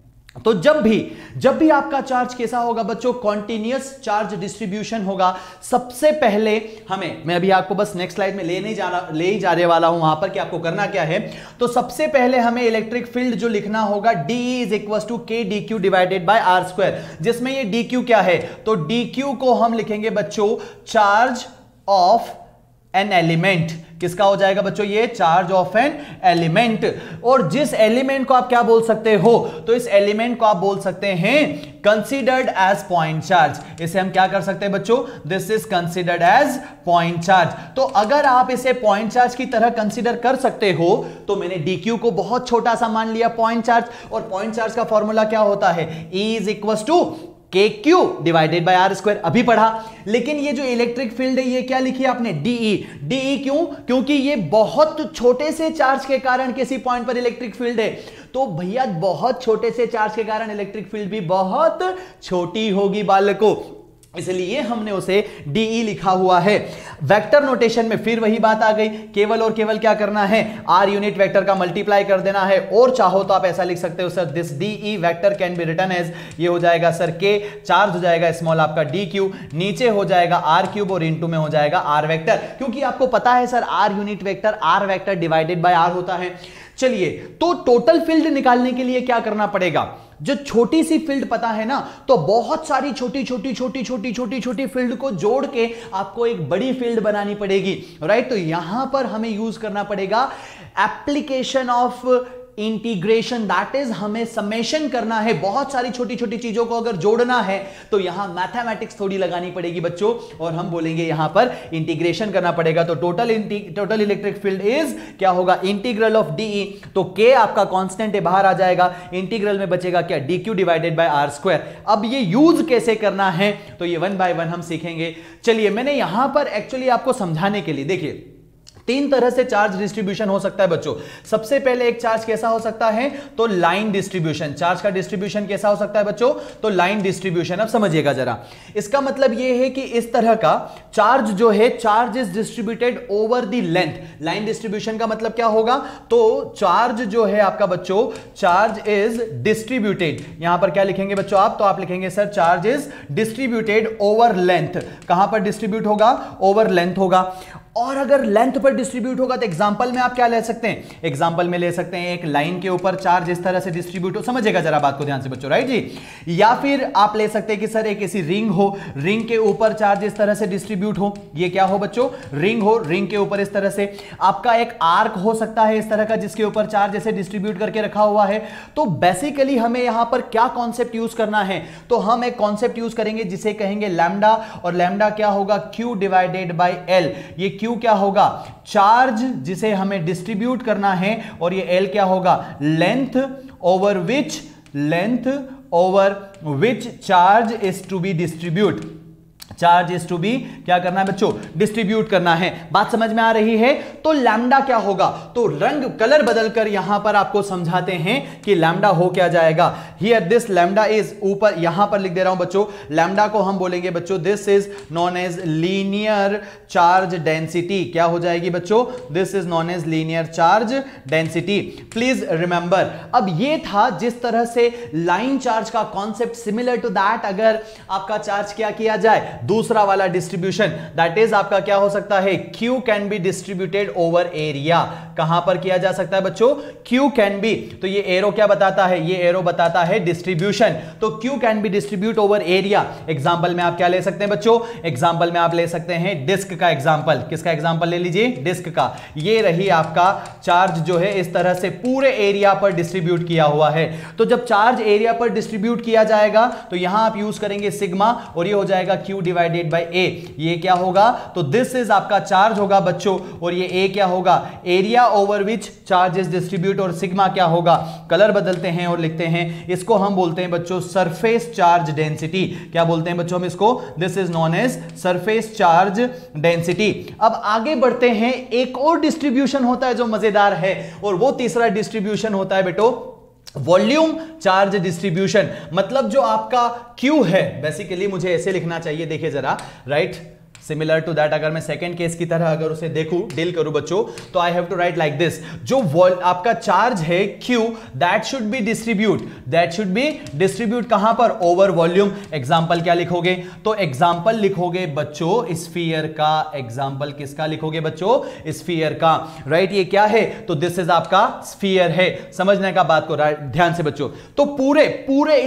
तो जब भी आपका चार्ज कैसा होगा बच्चों? कॉन्टिन्यूअस चार्ज डिस्ट्रीब्यूशन होगा। सबसे पहले मैं अभी आपको बस नेक्स्ट स्लाइड में ले ही जाने वाला हूं वहां पर कि आपको करना क्या है। तो सबसे पहले हमें इलेक्ट्रिक फील्ड जो लिखना होगा, D is equal to K D Q divided by are square, जिसमें ये डी क्यू क्या है? तो डी क्यू को हम लिखेंगे बच्चों चार्ज ऑफ एन एलिमेंट। किसका हो जाएगा बच्चों? ये चार्ज ऑफ एन एलिमेंट। और जिस एलिमेंट को आप क्या बोल सकते हो? तो इस एलिमेंट को आप बोल सकते हैं कंसीडर्ड एज पॉइंट चार्ज। इसे हम क्या कर सकते हैं बच्चों? This is considered as point charge. तो अगर आप इसे पॉइंट चार्ज की तरह कंसीडर कर सकते हो, तो मैंने डीक्यू को बहुत छोटा सा मान लिया पॉइंट चार्ज, और पॉइंट चार्ज का फॉर्मूला क्या होता है? E is equal to K Q divided by are square. अभी पढ़ा। लेकिन ये जो इलेक्ट्रिक फील्ड है ये क्या लिखी आपने? डीई। डीई क्यों? क्योंकि ये बहुत छोटे से चार्ज के कारण किसी पॉइंट पर इलेक्ट्रिक फील्ड है। तो भैया बहुत छोटे से चार्ज के कारण इलेक्ट्रिक फील्ड भी बहुत छोटी होगी बालकों, इसलिए हमने उसे डीई लिखा हुआ है। वेक्टर नोटेशन में फिर वही बात आ गई, केवल और केवल क्या करना है? आर यूनिट वेक्टर का मल्टीप्लाई कर देना है। और चाहो तो आप ऐसा लिख सकते हो sir, this DE vector can be written as, ये हो जाएगा सर के, चार्ज हो जाएगा स्मॉल आपका डी क्यू, नीचे हो जाएगा आर क्यूब और इनटू में हो जाएगा आर वेक्टर। क्योंकि आपको पता है sir R unit vector R vector divided by R होता है। चलिए, तो टोटल फील्ड निकालने के लिए क्या करना पड़ेगा? जो छोटी सी फील्ड पता है ना, तो बहुत सारी छोटी छोटी फील्ड को जोड़ के आपको एक बड़ी फील्ड बनानी पड़ेगी, राइट? तो यहां पर हमें यूज करना पड़ेगा application of integration, that is हमें समेशन करना है। बहुत सारी छोटी छोटी चीजों को अगर जोड़ना है तो यहां मैथमेटिक्स थोड़ी लगानी पड़ेगी बच्चों, और हम बोलेंगे यहां पर इंटीग्रेशन करना पड़ेगा। तो टोटल इलेक्ट्रिक फील्ड इज क्या होगा? Integral of DE. तो के आपका कांस्टेंट है, बाहर आ जाएगा, इंटीग्रल में बचेगा क्या? D Q divided by are square. अब ये यूज कैसे करना है तो ये 1 बाय 1 हम सीखेंगे। चलिए, मैंने यहां पर एक्चुअली आपको समझाने के लिए, देखिए 3 तरह से चार्ज डिस्ट्रीब्यूशन हो सकता है बच्चों। सबसे पहले एक चार्ज कैसा हो सकता है? तो लाइन डिस्ट्रीब्यूशन। चार्ज का डिस्ट्रीब्यूशन कैसा हो सकता है बच्चों? तो लाइन डिस्ट्रीब्यूशन। अब समझिएगा जरा, इसका मतलब यह है कि इस तरह का चार्ज जो है, charge is distributed over the length. Line distribution का मतलब क्या होगा? तो चार्ज जो है आपका बच्चों, चार्ज इज डिस्ट्रीब्यूटेड। यहां पर क्या लिखेंगे बच्चों आप? तो आप लिखेंगे sir charge is distributed over length. कहां पर डिस्ट्रीब्यूट होगा? ओवर लेंथ होगा। और अगर लेंथ पर डिस्ट्रीब्यूट होगा तो एग्जांपल में आप क्या ले सकते हैं? एग्जांपल में ले सकते हैं एक लाइन के ऊपर चार्ज इस तरह से डिस्ट्रीब्यूट हो, समझिएगा जरा बात को ध्यान से बच्चों, राइट जी। या फिर आप ले सकते हैं कि सर एक ऐसी रिंग हो, रिंग के ऊपर चार्ज इस तरह से डिस्ट्रीब्यूट हो। ये क्या हो बच्चों? रिंग हो, रिंग के ऊपर इस तरह से। आपका एक आर्क हो सकता है इस तरह का, जिसके ऊपर चार्ज ऐसे डिस्ट्रीब्यूट करके रखा हुआ है। तो बेसिकली हमें यहां पर क्या कॉन्सेप्ट यूज करना है? तो हम एक कॉन्सेप्ट यूज करेंगे जिसे कहेंगे लैम्डा, और लैम्डा क्या होगा? Q divided by L. ये क्यू क्या होगा? चार्ज जिसे हमें डिस्ट्रीब्यूट करना है, और ये एल क्या होगा? Length over which charge is to be distribute. Charge is to be क्या करना है बच्चों, डिस्ट्रीब्यूट करना है। बात समझ में आ रही है? तो लैम्डा क्या होगा, तो रंग कलर बदलकर यहां पर आपको समझाते हैं कि लैम्डा हो क्या जाएगा। हियर दिस लैम्डा इज, ऊपर यहां पर लिख दे रहा हूं बच्चों, लैम्डा को हम बोलेंगे बच्चों this is known as linear charge density. क्या हो जाएगी बच्चों, this is known as linear charge density. Please remember, अब ये था जिस तरह से लाइन चार्ज का कॉन्सेप्ट, सिमिलर टू दैट अगर आपका चार्ज क्या किया जाए, दूसरा वाला डिस्ट्रीब्यूशन, दैट इज आपका क्या हो सकता है, Q can be distributed over area. कहां पर किया जा सकता है बच्चों, Q कैन बी, तो ये एरो क्या बताता है, ये एरो बताता है डिस्ट्रीब्यूशन, तो Q can be distribute over area. Example में आप क्या ले सकते हैं बच्चों, एग्जांपल में आप ले सकते हैं डिस्क का एग्जांपल। किसका एग्जांपल ले लीजिए, डिस्क का। ये रही आपका चार्ज जो है इस तरह से पूरे एरिया पर डिस्ट्रीब्यूट किया हुआ है। तो जब चार्ज एरिया पर डिस्ट्रीब्यूट किया जाएगा तो यहां आप यूज करेंगे सिग्मा, और ये हो जाएगा Q डिवाइडेड बाय A। ये क्या होगा, तो दिस इज आपका चार्ज होगा बच्चों, और ये A क्या होगा, area over which charge is distribute, और सिग्मा क्या होगा, कलर बदलते हैं और लिखते हैं, इसको हम बोलते हैं बच्चों सरफेस चार्ज डेंसिटी। क्या बोलते हैं बच्चों हम इसको, this is known as surface charge density. अब आगे बढ़ते हैं, एक और डिस्ट्रीब्यूशन होता है जो मजेदार है, और वो तीसरा डिस्ट्रीब्यूशन होता है बेटो वॉल्यूम चार्ज डिस्ट्रीब्यूशन। मतलब जो आपका Q है, बेसिकली मुझे ऐसे लिखना चाहिए, देखिए जरा, राइट, सिमिलर टू दैट अगर मैं सेकंड केस की तरह अगर उसे देखूं, डील करूं बच्चों, तो I have to write like this, जो आपका चार्ज है Q, that should be distribute कहां पर, ओवर वॉल्यूम। एग्जांपल क्या लिखोगे, तो एग्जांपल लिखोगे बच्चों स्फीयर का। एग्जांपल किसका लिखोगे बच्चों, स्फीयर का, राइट। ये क्या है, तो दिस इज आपका स्फीयर है। समझने का बात को ध्यान से बच्चों, तो पूरे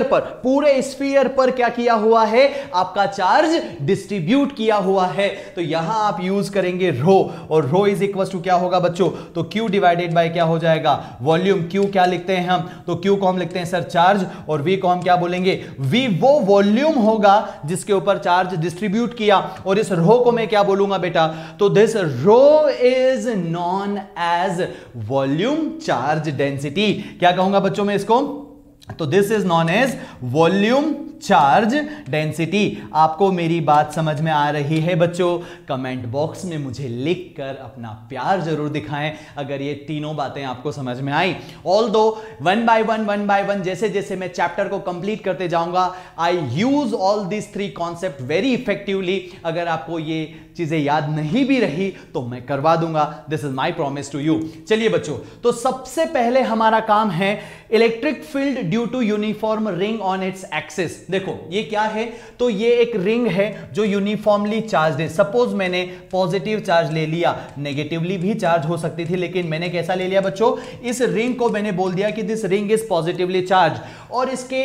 स्फीयर पर क्या किया हुआ है, आपका चार्ज डिस्ट्रीब्यूट किया हुआ है। तो यहां आप यूज करेंगे रो, और रो इज इक्वल टू क्या होगा बच्चों, तो Q डिवाइडेड बाय क्या हो जाएगा, वॉल्यूम। Q क्या लिखते हैं हम, तो Q को हम लिखते हैं सर चार्ज, और V को हम क्या बोलेंगे, V वो वॉल्यूम होगा जिसके ऊपर चार्ज डिस्ट्रीब्यूट किया, और इस रो को मैं क्या बोलूंगा बेटा, तो this rho is known as volume charge density. क्या कहूंगा बच्चों मैं इसको, तो this is known as volume charge density. आपको मेरी बात समझ में आ रही है बच्चों? कमेंट बॉक्स में मुझे लिखकर अपना प्यार जरूर दिखाएं अगर ये तीनों बातें आपको समझ में आई। ऑल्दो वन बाय वन जैसे जैसे मैं चैप्टर को कंप्लीट करते जाऊंगा, I use all this three concept very effectively. अगर आपको ये चीजें याद नहीं भी रही तो मैं करवा दूंगा, this is my promise to you. चलिए बच्चों, तो सबसे पहले हमारा काम है electric field due to uniform ring on its axis. देखो ये क्या है, तो ये एक रिंग है जो यूनिफॉर्मली चार्ज है। सपोज मैंने पॉजिटिव चार्ज ले लिया, नेगेटिवली भी चार्ज हो सकती थी, लेकिन मैंने कैसा ले लिया बच्चों, इस रिंग को मैंने बोल दिया कि this ring is positively charge, और इसके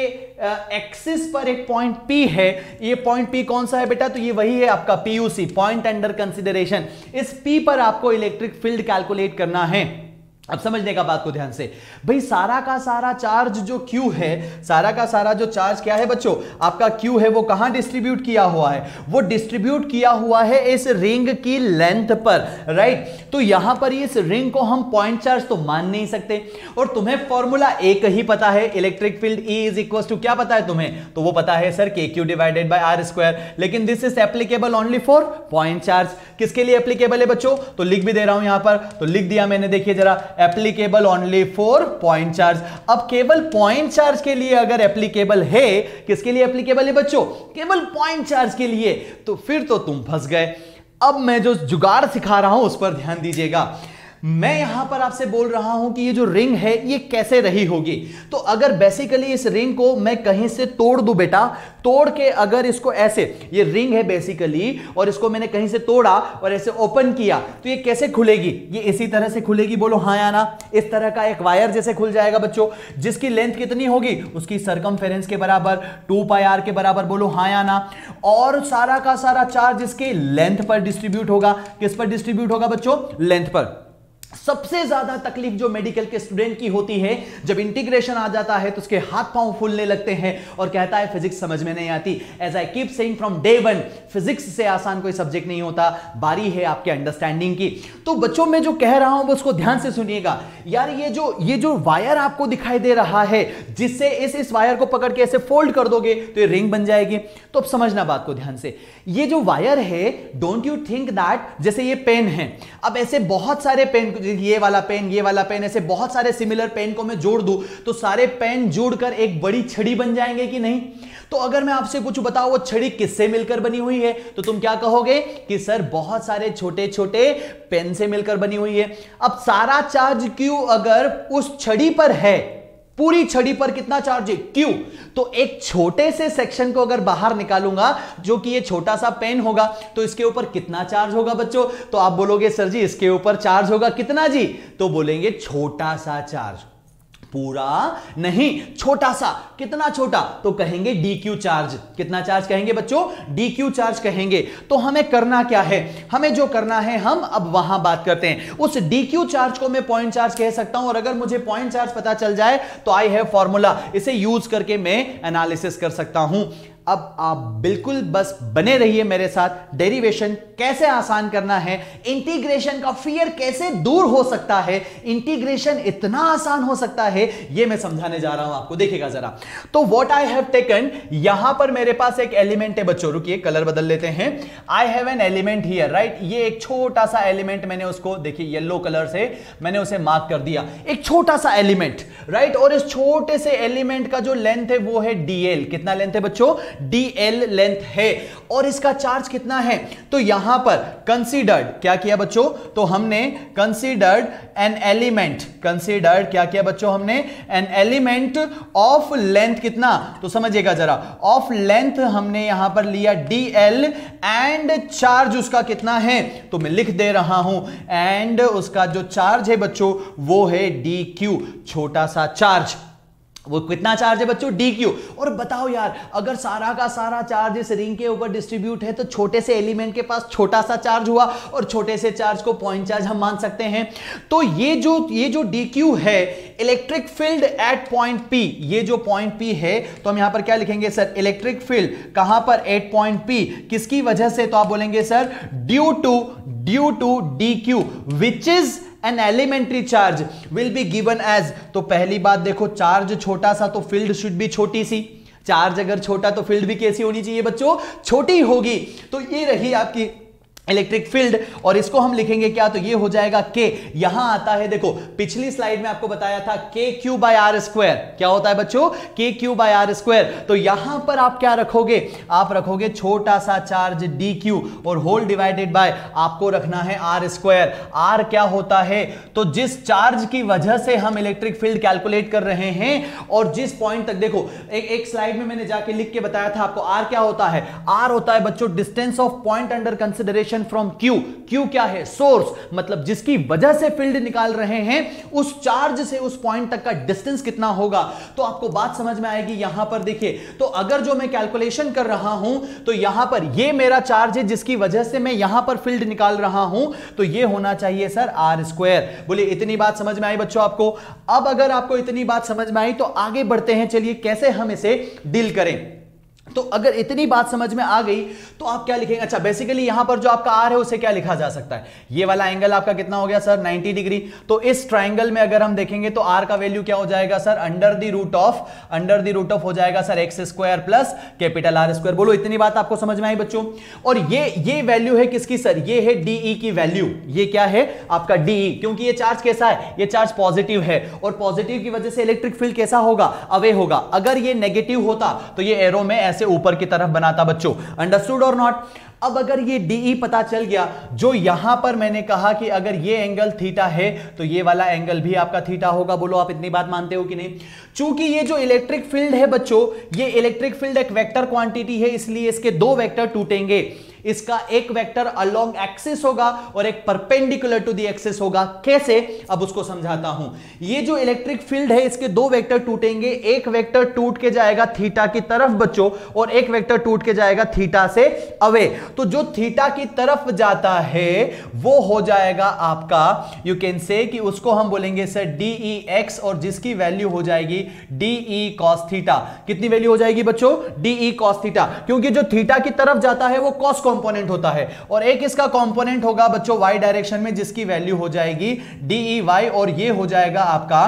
एक्सिस पर एक पॉइंट P है। ये पॉइंट P कौन सा है बेटा, तो ये वही है आपका PUC, पॉइंट अंडर कंसिडरेशन। इस P पर आपको इलेक्ट्रिक फील्ड कैलकुलेट करना है। अब समझने का बात को ध्यान से, भाई सारा का सारा चार्ज जो Q है, सारा का सारा जो चार्ज क्या है बच्चों, आपका Q है, वो कहां डिस्ट्रीब्यूट किया हुआ है, वो डिस्ट्रीब्यूट किया हुआ है इस रिंग की लेंथ पर, राइट। तो यहां पर इस रिंग को हम पॉइंट चार्ज तो मान नहीं सकते, और तुम्हें फॉर्मूला एक ही पता है, electric field E is equal to क्या पता है तुम्हें, तो वो पता है sir KQ divided by R square. लेकिन this is applicable only for point charge. किसके लिए एप्लीकेबल है बच्चों, तो लिख भी दे रहा हूं यहां पर, तो लिख दिया मैंने, देखिए जरा, applicable only for point charge. अब केवल पॉइंट चार्ज के लिए अगर एप्लीकेबल है, किसके लिए एप्लीकेबल है बच्चों, केवल पॉइंट चार्ज के लिए, तो फिर तो तुम फंस गए। अब मैं जो जुगाड़ सिखा रहा हूं उस पर ध्यान दीजिएगा। मैं यहां पर आपसे बोल रहा हूं कि ये जो रिंग है ये कैसे रही होगी। तो अगर बेसिकली इस रिंग को मैं कहीं से तोड़ दूं बेटा, तोड़ के अगर इसको ऐसे, ये रिंग है बेसिकली, और इसको मैंने कहीं से तोड़ा और ऐसे ओपन किया, तो ये कैसे खुलेगी, ये इसी तरह से खुलेगी, बोलो हाँ या ना। इस तरह का एक वायर जैसे खुल जाएगा बच्चों, जिसकी लेंथ कितनी होगी, उसकी सरकमफेरेंस के बराबर, 2πr के बराबर, बोलो हाँ या ना। और सारा का सारा चार्ज इसके लेंथ पर डिस्ट्रीब्यूट होगा। किस पर डिस्ट्रीब्यूट होगा बच्चों, लेंथ पर। सबसे ज्यादा तकलीफ जो मेडिकल के स्टूडेंट की होती है, जब इंटीग्रेशन आ जाता है तो उसके हाथ पांव फूलने लगते हैं और कहता है फिजिक्स समझ में नहीं आती। As I keep saying from day one, physics से आसान कोई सब्जेक्ट नहीं होता, बारी है आपके अंडरस्टैंडिंग की। तो बच्चों में जो कह रहा हूं वो उसको ध्यान से सुनिएगा यार। ये जो वायर आपको दिखाई दे रहा है, जिससे इस वायर को पकड़ के ऐसे फोल्ड कर दोगे तो ये रिंग बन जाएगी। तो अब समझना बात को ध्यान से, ये जो वायर है, डोंट यू थिंक दैट जैसे ये पेन है, अब ऐसे बहुत सारे पेन, ये वाला पेन, ऐसे बहुत सारे सिमिलर पेन को मैं जोड़ दूं तो सारे पेन जोड़कर एक बड़ी छड़ी बन जाएंगे कि नहीं? तो अगर मैं आपसे कुछ बताऊं वो छड़ी किससे मिलकर बनी हुई है, तो तुम क्या कहोगे कि सर बहुत सारे छोटे छोटे पेन से मिलकर बनी हुई है। अब सारा चार्ज क्यों अगर उस छड़ी पर है, पूरी छड़ी पर कितना चार्ज है क्यू, तो एक छोटे से सेक्शन को अगर बाहर निकालूंगा जो कि ये छोटा सा पेन होगा तो इसके ऊपर कितना चार्ज होगा बच्चों? तो आप बोलोगे सर जी इसके ऊपर चार्ज होगा कितना जी? तो बोलेंगे छोटा सा चार्ज, पूरा नहीं, छोटा सा। कितना छोटा? तो कहेंगे DQ चार्ज। कितना चार्ज कहेंगे बच्चों? DQ चार्ज कहेंगे। तो हमें करना क्या है? हमें जो करना है हम अब वहां बात करते हैं। उस DQ चार्ज को मैं पॉइंट चार्ज कह सकता हूं, और अगर मुझे पॉइंट चार्ज पता चल जाए तो आई हैव फॉर्मूला, इसे यूज करके मैं एनालिसिस कर सकता हूं। अब आप बिल्कुल बस बने रहिए मेरे साथ। डेरिवेशन कैसे आसान करना है, इंटीग्रेशन का फियर कैसे दूर हो सकता है, इंटीग्रेशन इतना आसान हो सकता है, यह मैं समझाने जा रहा हूं आपको। देखिएगा जरा। तो व्हाट आई हैव टेकन, यहां पर मेरे पास एक एलिमेंट है बच्चों, रुकिए कलर बदल लेते हैं। I have an element here, right. ये एक छोटा सा एलिमेंट, मैंने उसको देखिए येलो कलर से मैंने उसे मार्क कर दिया, एक छोटा सा एलिमेंट, राइट। और इस छोटे से एलिमेंट का जो लेंथ है वो है DL। कितना लेंथ है बच्चों? DL लेंथ है। और इसका चार्ज कितना है? तो यहां पर कंसीडर्ड क्या किया बच्चों? तो हमने कंसीडर्ड एन एलिमेंट, कंसीडर्ड क्या किया बच्चों? हमने एन एलिमेंट ऑफ लेंथ कितना? तो समझिएगा जरा, ऑफ लेंथ हमने यहां पर लिया DL एंड चार्ज उसका कितना है? तो मैं लिख दे रहा हूं, एंड उसका जो चार्ज है बच्चों वो है DQ, छोटा सा चार्ज। वो कितना चार्ज है बच्चों? DQ। और बताओ यार, अगर सारा का सारा चार्ज इस रिंग के ऊपर डिस्ट्रीब्यूट है तो छोटे से एलिमेंट के पास छोटा सा चार्ज हुआ, और छोटे से चार्ज को पॉइंट चार्ज हम मान सकते हैं। तो ये जो DQ है, electric field at point P, ये जो पॉइंट P है तो हम यहां पर क्या लिखेंगे सर? इलेक्ट्रिक फील्ड कहां पर? At point P। किसकी वजह से? तो आप बोलेंगे sir due to DQ which is an elementary charge will be given as. तो पहली बात देखो, चार्ज छोटा सा तो फील्ड शुड बी छोटी सी। चार्ज अगर छोटा तो फील्ड भी कैसी होनी चाहिए बच्चों? छोटी होगी। तो ये रही आपकी इलेक्ट्रिक फील्ड, और इसको हम लिखेंगे क्या? तो ये हो जाएगा K। यहां आता है देखो, पिछली स्लाइड में आपको बताया था KQ/R²। क्या होता है बच्चों? KQ/R²। तो यहां पर आप क्या रखोगे? आप रखोगे छोटा सा चार्ज DQ, और होल डिवाइडेड बाय आपको रखना है R²। R क्या होता है? तो जिस चार्ज की वजह से हम इलेक्ट्रिक फील्ड कैलकुलेट कर रहे हैं, और जिस पॉइंट तक देखो, एक स्लाइड में मैंने जाके लिख के बताया था आपको, R क्या होता है? R होता है बच्चों distance of point under consideration from Q। Q क्या है? सोर्स, मतलब जिसकी वजह से फील्ड निकाल रहे हैं, उस चार्ज से उस पॉइंट तक का डिस्टेंस कितना होगा। तो आपको बात समझ में आएगी। यहां पर देखिए, तो अगर जो मैं कैलकुलेशन कर रहा हूं, तो यहां पर ये मेरा चार्ज है जिसकी वजह से मैं यहां पर फील्ड निकाल रहा हूं, तो ये होना चाहिए सर R²। बोलिए इतनी बात समझ में आई बच्चों आपको? अब अगर आपको इतनी बात समझ में आई तो आगे बढ़ते हैं, चलिए कैसे हम इसे डील करें। तो अगर इतनी बात समझ में आ गई तो आप क्या लिखेंगे? अच्छा, बेसिकली यहां पर जो आपका R है उसे क्या लिखा जा सकता है? ये वाला एंगल आपका कितना हो गया सर? 90 डिग्री। तो इस ट्राइंगल में अगर हम देखेंगे तो R का वैल्यू क्या हो जाएगा sir? Under the root of हो जाएगा sir x² plus capital R²। बोलो इतनी बात आपको समझ में आई बच्चों? और ये वैल्यू है किसकी सर? ये है DE की वैल्यू। ये क्या है आपका? DE, क्योंकि ये चार्ज कैसा है? ये चार्ज पॉजिटिव है, और पॉजिटिव की वजह से इलेक्ट्रिक फील्ड कैसा होगा? अवे होगा। अगर ये नेगेटिव होता तो ये एरो में ऐसे ऊपर की तरफ बनाता बच्चों। अंडरस्टूड और नॉट? अब अगर ये DE पता चल गया, जो यहां पर मैंने कहा कि अगर ये एंगल थीटा है तो ये वाला एंगल भी आपका थीटा होगा। बोलो आप इतनी बात मानते हो कि नहीं? चूंकि ये जो इलेक्ट्रिक फील्ड है बच्चों, ये इलेक्ट्रिक फील्ड एक वेक्टर क्वांटिटी है, इसलिए इसके दो वेक्टर टूटेंगे। इसका एक वेक्टर अलोंग एक्सिस होगा और एक परपेंडिकुलर टू द एक्सिस होगा। कैसे? अब उसको समझाता हूं। ये जो इलेक्ट्रिक फील्ड है, इसके दो वेक्टर टूटेंगे। एक वेक्टर टूट के जाएगा थीटा की तरफ बच्चों, और एक वेक्टर टूट के जाएगा थीटा से अवे। तो जो थीटा की तरफ जाता है वो हो जाएगा आपका, यू कैन से कि उसको हम बोलेंगे सर डीई एक्स, और जिसकी वैल्यू हो जाएगी डीई कॉस थीटा। कितनी वैल्यू हो जाएगी बच्चों? डीई कॉस थीटा, क्योंकि जो थीटा की तरफ जाता है वो कॉस कंपोनेंट होता है, और एक इसका कंपोनेंट होगा बच्चों वाई डायरेक्शन में, जिसकी वैल्यू हो जाएगी डीई वाई, और ये हो जाएगा आपका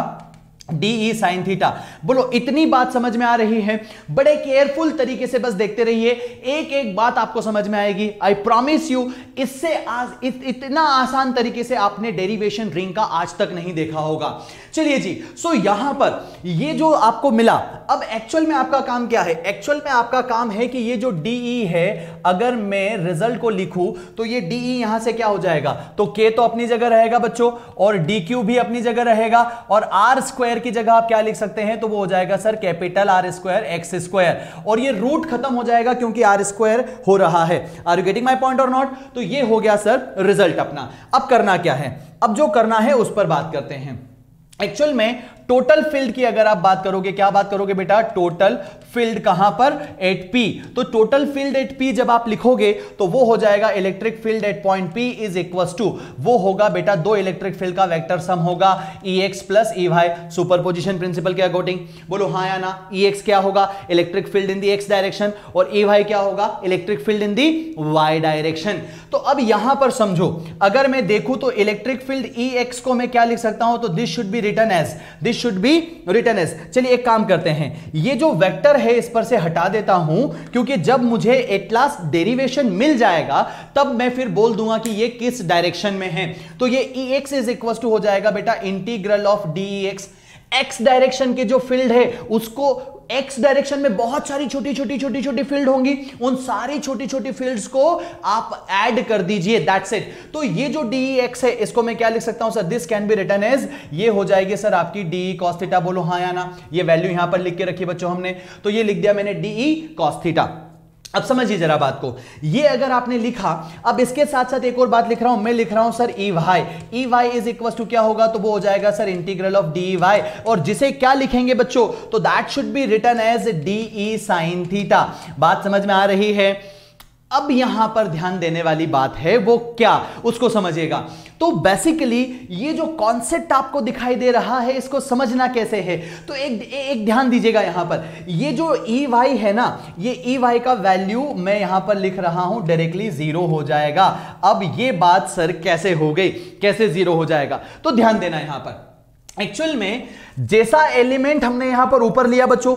डीई साइन थीटा। बोलो इतनी बात समझ में आ रही है? बड़े केयरफुल तरीके से बस देखते रहिए, एक एक बात आपको समझ में आएगी, आई प्रॉमिस यू। इससे इतना आसान तरीके से आपने डेरिवेशन रिंग का आज तक नहीं देखा होगा। चलिए जी, सो यहां पर ये जो आपको मिला, अब एक्चुअल में आपका काम क्या है? एक्चुअल में आपका काम है कि ये जो डीई है, अगर मैं रिजल्ट को लिखूं तो ये डीई यहां से क्या हो जाएगा, तो के तो अपनी जगह रहेगा बच्चों, और डी क्यू भी अपनी जगह रहेगा, और आर स्क्वायर की जगह आप क्या लिख सकते हैं, तो वो हो जाएगा sir capital R square x square, और ये रूट खत्म हो जाएगा क्योंकि आर स्क्वायर हो रहा है। Are you getting my point और नॉट? तो ये हो गया सर रिजल्ट अपना। अब करना क्या है? अब जो करना है उस पर बात करते हैं। एक्चुअल में टोटल फील्ड की अगर आप बात करोगे, क्या बात करोगे बेटा? टोटल फील्ड कहां पर? At P. तो टोटल फील्ड एट पी जब आप लिखोगे तो वो हो जाएगा electric field at point P is equal to, वो होगा बेटा दो इलेक्ट्रिक फील्ड का वेक्टर सम होगा E x plus E y, superposition principle के अकॉर्डिंग। बोलो हाँ या ना? ई एक्स क्या होगा? Electric field in the x direction, और ई वाई क्या होगा? Electric field in the y direction. तो अब यहां पर समझो, अगर मैं देखूं तो इलेक्ट्रिक फील्ड ई एक्स को मैं क्या लिख सकता हूं, तो this should be written as, this should be written as. चलिए एक काम करते हैं, ये जो वेक्टर है इस पर से हटा देता हूं, क्योंकि जब मुझे एट लास्ट डेरिवेशन मिल जाएगा तब मैं फिर बोल दूंगा कि ये किस डायरेक्शन में है। तो ये E x is equal to हो जाएगा बेटा integral of d x. X direction के जो फील्ड है उसको, एक्स डायरेक्शन में बहुत सारी छोटी छोटी फील्ड होंगी, उन सारी छोटी छोटी फील्ड्स को आप ऐड कर दीजिए, दैट्स इट। तो ये जो डी एक्स है इसको मैं क्या लिख सकता हूं sir? This can be written as, ये हो जाएगी सर आपकी डी कॉस थीटा। बोलो हाँ या ना? ये वैल्यू यहां पर लिख के रखी बच्चों हमने, तो ये लिख दिया मैंने डी कॉस थीटा। अब समझिए जरा बात को, ये अगर आपने लिखा, अब इसके साथ साथ एक और बात लिख रहा हूं, मैं लिख रहा हूं sir E y is equal to क्या होगा, तो वो हो जाएगा sir integral of d y, और जिसे क्या लिखेंगे बच्चों, तो that should be written as d E sine theta. बात समझ में आ रही है? अब यहां पर ध्यान देने वाली बात है वो क्या, उसको समझिएगा। तो बेसिकली ये जो कॉन्सेप्ट आपको दिखाई दे रहा है इसको समझना कैसे है, तो एक ध्यान दीजिएगा यहां पर। ये जो ई वाई है ना, ये ई वाई का वैल्यू मैं यहां पर लिख रहा हूं डायरेक्टली 0 हो जाएगा। अब ये बात सर कैसे हो गई, कैसे 0 हो जाएगा? तो ध्यान देना यहां पर। एक्चुअल में जैसा एलिमेंट हमने यहां पर ऊपर लिया बच्चों,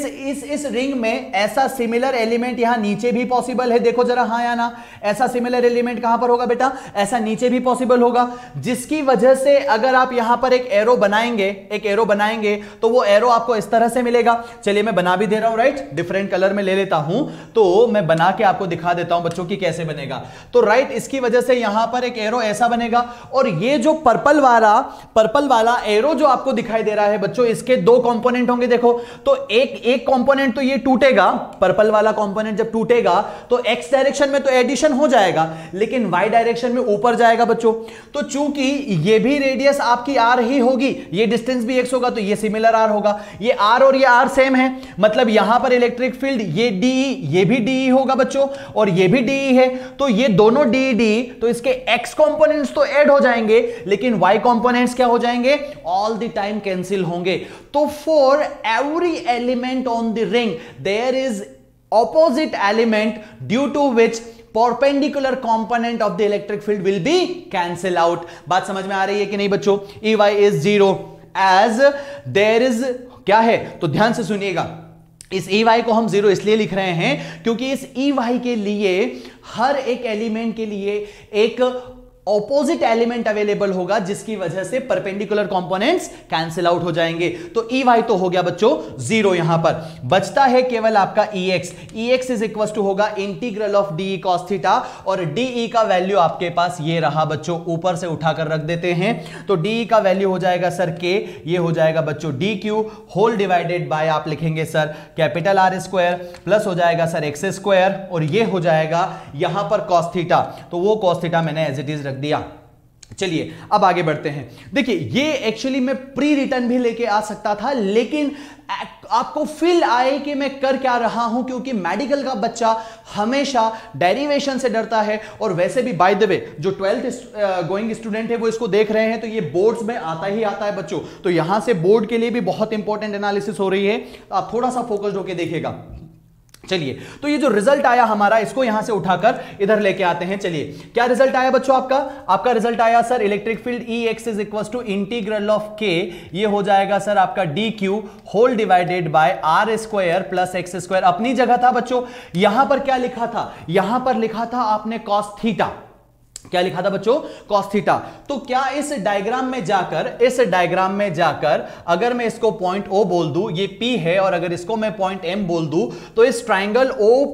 इस रिंग में ऐसा सिमिलर एलिमेंट यहां नीचे भी पॉसिबल है। देखो जरा हाँ या ना? ऐसा सिमिलर एलिमेंट कहां पर होगा बेटा? ऐसा नीचे भी पॉसिबल होगा, जिसकी वजह से अगर आप यहां पर एक एरो बनाएंगे तो वो एरो आपको इस तरह से मिलेगा। चलिए मैं बना भी दे रहा हूं, राइट, डिफरेंट कलर में ले लेता हूं, तो मैं बना के आपको दिखा देता हूं बच्चों की कैसे बनेगा। तो राइट, इसकी वजह से यहां पर एक एरो ऐसा बनेगा, और ये जो पर्पल वाला एरो जो आपको दिखाई दे रहा है बच्चों, इसके दो कंपोनेंट होंगे। देखो, तो एक कंपोनेंट तो ये टूटेगा, पर्पल वाला कंपोनेंट जब टूटेगा तो एक्स डायरेक्शन में तो एडिशन हो जाएगा, लेकिन वाई डायरेक्शन में ऊपर जाएगा बच्चों। तो चूंकि ये भी रेडियस आपकी आर ही होगी, ये डिस्टेंस भी एक्स होगा, तो ये सिमिलर आर होगा। ये आर और ये आर सेम है, मतलब यहां पर इलेक्ट्रिक फील्ड ये डीई, ये भी डीई होगा बच्चों, और ये भी डीई है, तो ये दोनों डीई, तो इसके एक्स कंपोनेंट्स तो ऐड हो जाएंगे, लेकिन वाई कंपोनेंट्स क्या हो जाएंगे? ऑल द टाइम कैंसिल होंगे। तो for every element on the ring there is opposite element due to which perpendicular component of the electric field will be cancel out। बात समझ में आ रही है कि नहीं बच्चों? EY is 0 as there is क्या है, तो ध्यान से सुनिएगा। इस EY को हम 0 इसलिए लिख रहे हैं क्योंकि इस EY के लिए हर एक एलिमेंट के लिए एक ऑपोजिट एलिमेंट अवेलेबल होगा, जिसकी वजह से परपेंडिकुलर कंपोनेंट्स कैंसिल आउट हो जाएंगे। तो ई वाई तो हो गया बच्चों 0, यहां पर बचता है केवल आपका ई x. E x is equal to होगा integral of d cos theta, और डी का वैल्यू आपके पास ये रहा बच्चों, ऊपर से उठाकर रख देते हैं। तो डी का वैल्यू हो जाएगा सर के, ये हो जाएगा बच्चों d q whole divided by आप लिखेंगे sir capital R square, plus हो जाएगा सर एक्स स्क्वायर, और ये हो जाएगा यहां पर कॉस थीटा। तो वो कॉस थीटा मैंने एज इट इज दिया। चलिए अब आगे बढ़ते हैं। देखिए ये एक्चुअली मैं प्री रिटर्न भी लेके आ सकता था, लेकिन आपको फील आए कि मैं कर क्या रहा हूं, क्योंकि मेडिकल का बच्चा हमेशा डेरिवेशन से डरता है। और वैसे भी बाय द वे जो 12th गोइंग स्टूडेंट है वो इसको देख रहे हैं, तो ये बोर्ड्स में आता ही आता है बच्चों, तो यहां से बोर्ड के लिए भी बहुत इंपॉर्टेंट एनालिसिस हो रही है, आप थोड़ा सा फोकस्ड होकर देखिएगा। चलिए तो ये जो रिजल्ट आया हमारा, इसको यहां से उठाकर इधर लेके आते हैं। चलिए क्या रिजल्ट आया बच्चों आपका रिजल्ट आया sir electric field Ex is equal to integral of K, ये हो जाएगा सर आपका dq whole divided by r square plus x square. अपनी जगह था बच्चों, यहां पर क्या लिखा था, यहां पर लिखा था आपने cos थीटा, क्या लिखा था बच्चों, cos थीटा। तो क्या इस डायग्राम में जाकर अगर मैं इसको पॉइंट O बोल दूं, ये P है, और अगर इसको मैं पॉइंट M बोल दूं, तो इस ट्रायंगल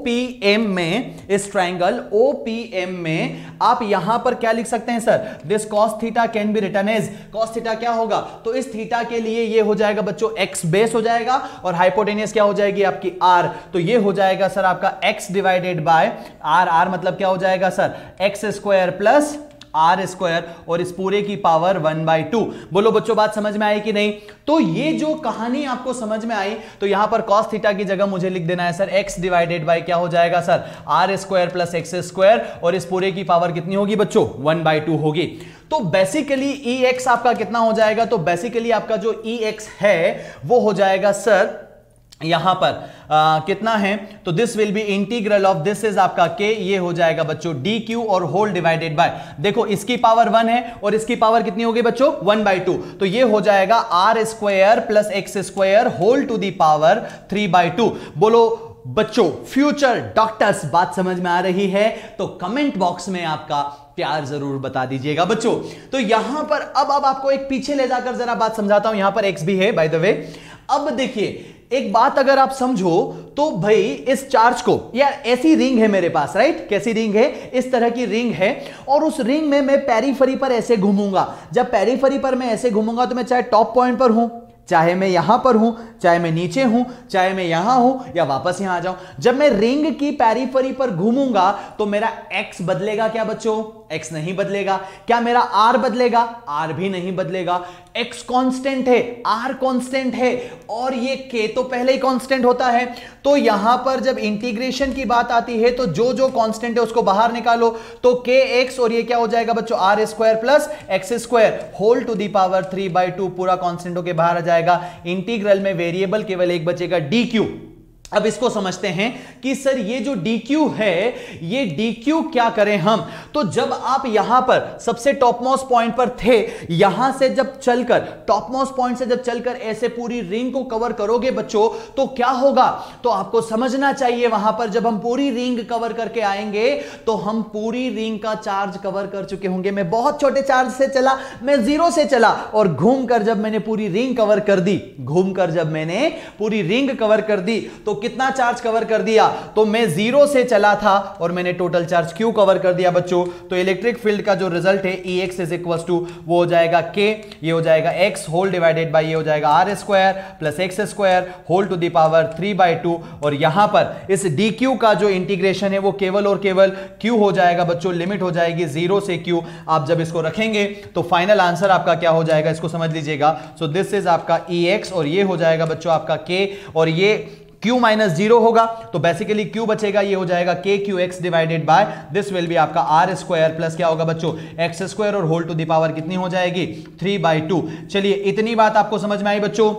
OPM में आप यहां पर क्या लिख सकते हैं sir, this cos theta can be written as, cos theta क्या होगा, तो इस थीटा के लिए ये हो जाएगा बच्चों x बेस हो जाएगा, और हाइपोटेनियस क्या हो जाएगी आपकी r, तो ये हो जाएगा सर आपका x डिवाइडेड बाय r मतलब क्या हो जाएगा sir x square plus R square, और इस पूरे की पावर 1/2। बोलो बच्चों बात समझ में आई कि नहीं। तो ये जो कहानी आपको समझ में आई, तो यहां पर cos थीटा की जगह मुझे लिख देना है सर x डिवाइडेड बाय क्या हो जाएगा sir R square plus x square, और इस पूरे की पावर कितनी होगी बच्चों 1/2 होगी। तो बेसिकली Ex आपका कितना हो जाएगा, तो बेसिकली आपका जो Ex है वो हो जाएगा सर यहां पर कितना है, तो this will be integral of this is आपका k, ये हो जाएगा बच्चों dq और होल डिवाइडेड बाय, देखो इसकी पावर 1 है और इसकी पावर कितनी होगी बच्चों 1/2, तो ये हो जाएगा r square plus x square whole to the power 3/2। बोलो बच्चों फ्यूचर डॉक्टर्स बात समझ में आ रही है, तो कमेंट बॉक्स में आपका प्यार जरूर बता दीजिएगा बच्चों। तो यहां पर अब आपको एक पीछे ले जाकर जरा बात समझाता हूं, यहां पर x भी है बाय द वे। अब देखिए एक बात अगर आप समझो तो भाई इस चार्ज को, यार ऐसी रिंग है मेरे पास, राइट, कैसी रिंग है, इस तरह की रिंग है, और उस रिंग में मैं पेरीफेरी पर ऐसे घूमूंगा। जब पेरीफेरी पर मैं ऐसे घूमूंगा तो मैं चाहे टॉप पॉइंट पर हूं, चाहे मैं यहां पर हूं, चाहे मैं नीचे हूं, चाहे मैं यहां हूं या वापस यहां आ जाऊं, जब मैं रिंग की पेरीफेरी पर घूमूंगा तो मेरा x बदलेगा क्या बच्चों, x नहीं बदलेगा। क्या मेरा r बदलेगा, r भी नहीं बदलेगा। x कांस्टेंट है, r कांस्टेंट है, और ये k तो पहले ही कांस्टेंट होता है। तो यहां पर जब इंटीग्रेशन की बात आती है तो जो जो कांस्टेंट है उसको बाहर निकालो, तो kx और ये क्या हो जाएगा बच्चों r square plus x square whole to the power 3/2, पूरा कांस्टेंट होके बाहर आ जाएगा। इंटीग्रल में वेरिएबल केवल एक बचेगा dq। अब इसको समझते हैं कि सर ये जो dq है, ये dq क्या करें हम, तो जब आप यहां पर सबसे टॉप मोस्ट पॉइंट पर थे, यहां से जब चलकर टॉप मोस्ट पॉइंट से जब चलकर ऐसे पूरी रिंग को कवर करोगे बच्चों, तो क्या होगा, तो आपको समझना चाहिए वहां पर जब हम पूरी रिंग कवर करके आएंगे तो हम पूरी रिंग का चार्ज कवर कर चुके होंगे। मैं बहुत छोटे चार्ज से चला, मैं 0 से चला, और घूमकर जब मैंने पूरी रिंग कवर कर दी, घूमकर जब मैंने पूरी रिंग कवर कर दी, तो कितना चार्ज कवर कर दिया, तो मैं 0 से चला था और मैंने टोटल चार्ज Q कवर कर दिया बच्चों। तो इलेक्ट्रिक फील्ड का जो रिजल्ट है Ex इज इक्वल टू वो हो जाएगा K, ये हो जाएगा x होल डिवाइडेड बाय ये हो जाएगा r square plus x square whole to the power 3/2, और यहां पर इस dq का जो इंटीग्रेशन है वो केवल और केवल Q हो जाएगा बच्चों, लिमिट हो जाएगी 0 से Q। आप जब इसको रखेंगे तो फाइनल आंसर आपका क्या हो जाएगा, इसको समझ लीजिएगा। सो दिस इज आपका Ex, और ये हो जाएगा बच्चों आपका K, और ये Q माइनस 0 होगा, तो बेसिकली Q बचेगा, ये हो जाएगा KQX divided by this will be आपका R स्क्वायर प्लस क्या होगा बच्चों एक्स स्क्वायर, और होल टू दी पावर कितनी हो जाएगी 3/2। चलिए इतनी बात आपको समझ में आई बच्चों।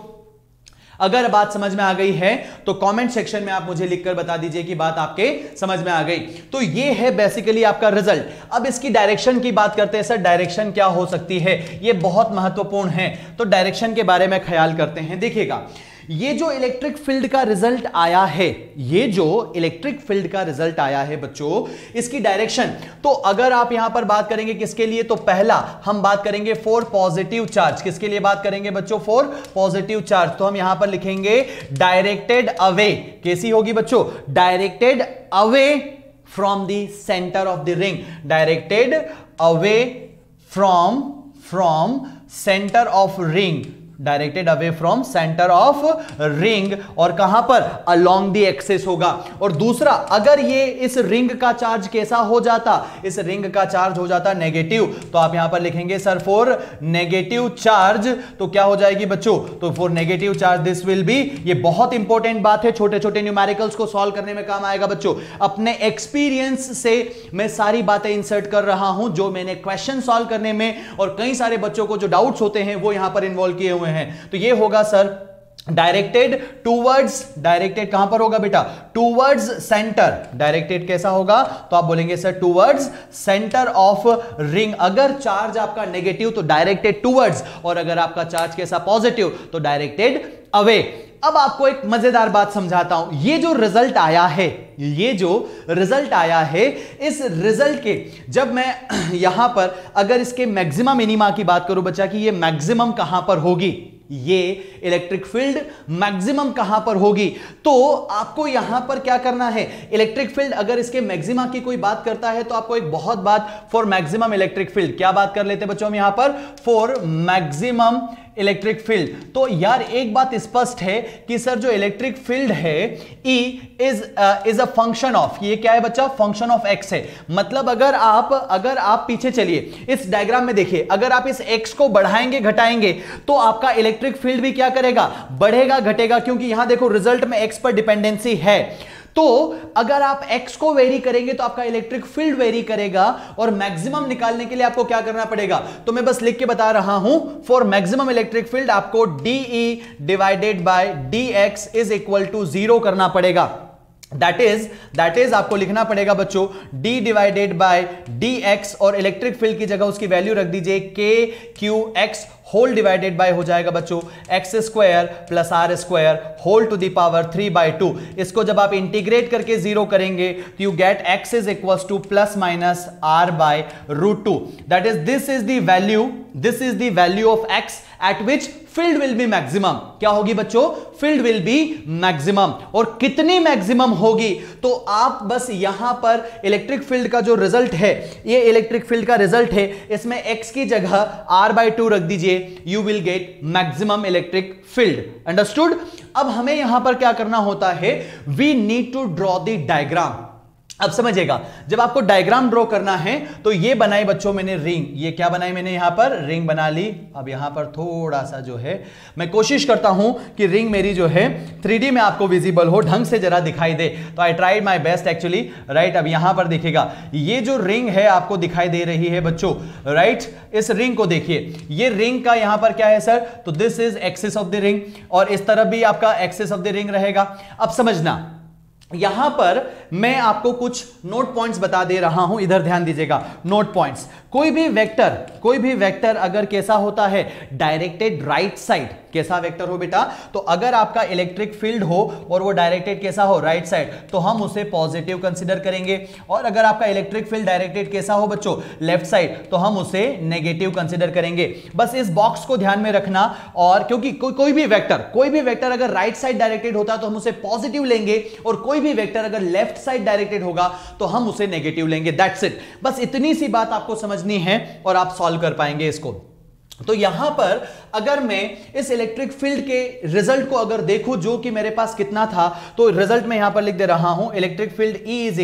अगर बात समझ में आ गई है तो कमेंट सेक्शन में आप मुझे लिखकर बता दीजिए कि बात आपके समझ में आ गई। तो ये है बेसिकली आपका रिजल्ट। अब इसकी डायरेक्शन की बात करते हैं। सर डायरेक्शन क्या हो सकती है, ये बहुत महत्वपूर्ण है, तो डायरेक्शन के बारे में ख्याल करते हैं। देखिएगा ये जो इलेक्ट्रिक फील्ड का रिजल्ट आया है, ये जो इलेक्ट्रिक फील्ड का रिजल्ट आया है बच्चों, इसकी डायरेक्शन, तो अगर आप यहां पर बात करेंगे किसके लिए, तो पहला हम बात करेंगे फॉर पॉजिटिव चार्ज। किसके लिए बात करेंगे बच्चों, फॉर पॉजिटिव चार्ज। तो हम यहां पर लिखेंगे डायरेक्टेड अवे। कैसी होगी बच्चों, directed away from the centre of the ring, directed away from centre of ring, directed away from centre of ring, और कहां पर, अलोंग द एक्सिस होगा। और दूसरा, अगर ये इस रिंग का चार्ज कैसा हो जाता, इस रिंग का चार्ज हो जाता नेगेटिव, तो आप यहां पर लिखेंगे सर फॉर नेगेटिव चार्ज, तो क्या हो जाएगी बच्चों, तो for negative charge this will be, ये बहुत इंपॉर्टेंट बात है, छोटे छोटे न्यूमेरिकल्स को सॉल्व करने में काम आएगा बच्चों। अपने एक्सपीरियंस से मैं सारी बातें इंसर्ट कर रहा हूं जो मैंने क्वेश्चन सॉल्व करने में, और कई सारे बच्चों को जो डाउट्स होते हैं वो यहां पर इन्वॉल्व किए हुए हैं। तो ये होगा सर डायरेक्टेड टूवर्ड्स, डायरेक्टेड कहां पर होगा बेटा, टूवर्ड्स सेंटर, डायरेक्टेड कैसा होगा, तो आप बोलेंगे sir towards centre of ring. अगर चार्ज आपका नेगेटिव तो डायरेक्टेड टूवर्ड्स, और अगर आपका चार्ज कैसा पॉजिटिव तो डायरेक्टेड अवे। अब आपको एक मजेदार बात समझाता हूं, ये जो रिजल्ट आया है, ये जो रिजल्ट आया है, इस रिजल्ट के जब मैं यहां पर अगर इसके मैक्सिमम मिनिमा की बात करूं बच्चा कि ये मैक्सिमम कहां पर होगी, ये इलेक्ट्रिक फील्ड मैक्सिमम कहां पर होगी, तो आपको यहां पर क्या करना है, इलेक्ट्रिक फील्ड अगर इसके मैक्सिमा की कोई बात करता है तो आपको एक बहुत बात फॉर मैक्सिमम इलेक्ट्रिक फील्ड, क्या बात कर लेते हैं बच्चों हम यहां पर, फॉर मैक्सिमम इलेक्ट्रिक फील्ड। तो यार एक बात स्पष्ट है कि सर जो इलेक्ट्रिक फील्ड है E is a function of, ये क्या है बच्चा, फंक्शन ऑफ x है। मतलब अगर आप पीछे चलिए इस डायग्राम में देखिए, अगर आप इस x को बढ़ाएंगे घटाएंगे तो आपका इलेक्ट्रिक फील्ड भी क्या करेगा, बढ़ेगा घटेगा, क्योंकि यहां देखो रिजल्ट में x पर डिपेंडेंसी है। तो अगर आप x को वेरी करेंगे तो आपका इलेक्ट्रिक फील्ड वेरी करेगा, और मैक्सिमम निकालने के लिए आपको क्या करना पड़ेगा, तो मैं बस लिख के बता रहा हूं, फॉर मैक्सिमम इलेक्ट्रिक फील्ड आपको dE divided by dx is equal to 0 करना पड़ेगा। दैट इज आपको लिखना पड़ेगा बच्चों d डिवाइडेड बाय dx, और इलेक्ट्रिक फील्ड की जगह उसकी वैल्यू रख दीजिए kqx होल डिवाइडेड बाय हो जाएगा बच्चों x square plus R square whole to the power 3/2। इसको जब आप इंटीग्रेट करके 0 करेंगे तो you get x is equals to plus minus r by √2। That is this is the value of x at which field will be maximum. क्या होगी बच्चों, फील्ड विल बी मैक्सिमम। और कितनी मैक्सिमम होगी, तो आप बस यहां पर इलेक्ट्रिक फील्ड का जो रिजल्ट है, ये इलेक्ट्रिक फील्ड का रिजल्ट है, इसमें x की जगह r/2 रख दीजिए, you will get maximum electric field. Understood. अब हमें यहां पर क्या करना होता है, we need to draw the diagram. अब समझिएगा, जब आपको डायग्राम ड्रॉ करना है तो ये बनाई बच्चों मैंने रिंग, ये क्या बनाई मैंने यहां पर रिंग बना ली। अब यहां पर थोड़ा सा जो है मैं कोशिश करता हूं कि रिंग मेरी जो है 3D में आपको विजिबल हो, ढंग से जरा दिखाई दे, तो I tried my best actually, right. अब यहां पर देखिएगा, ये जो रिंग है आपको दिखाई दे रही है बच्चों, राइट। इस रिंग को देखिए, ये रिंग का यहां पर क्या है सर, तो this is axis of the ring, और इस तरफ भी आपका एक्सिस ऑफ द रिंग रहेगा। अब समझना, यहां पर मैं आपको कुछ नोट पॉइंट्स बता दे रहा हूं, इधर ध्यान दीजिएगा। नोट पॉइंट्स, कोई भी वेक्टर अगर कैसा होता है, डायरेक्टेड राइट साइड, कैसा वेक्टर हो बेटा, तो अगर आपका इलेक्ट्रिक फील्ड हो और वो डायरेक्टेड कैसा हो, राइट साइड, तो हम उसे पॉजिटिव कंसीडर करेंगे। और अगर आपका इलेक्ट्रिक फील्ड डायरेक्टेड कैसा हो बच्चों, लेफ्ट साइड, तो हम उसे नेगेटिव कंसीडर करेंगे। बस इस बॉक्स को ध्यान में रखना। और क्योंकि कोई भी वेक्टर अगर राइट साइड डायरेक्टेड होता है तो हम उसे पॉजिटिव लेंगे, और कोई भी वेक्टर अगर लेफ्ट साइड डायरेक्टेड होगा तो हम उसे नेगेटिव लेंगे। That's it. बस इतनी सी बात आपको समझनी है और आप सॉल्व कर पाएंगे इसको। तो यहां पर अगर मैं इस इलेक्ट्रिक फील्ड के रिजल्ट को अगर देखूं, जो कि मेरे पास कितना था, तो रिजल्ट में यहां पर लिख दे रहा हूं, electric field E is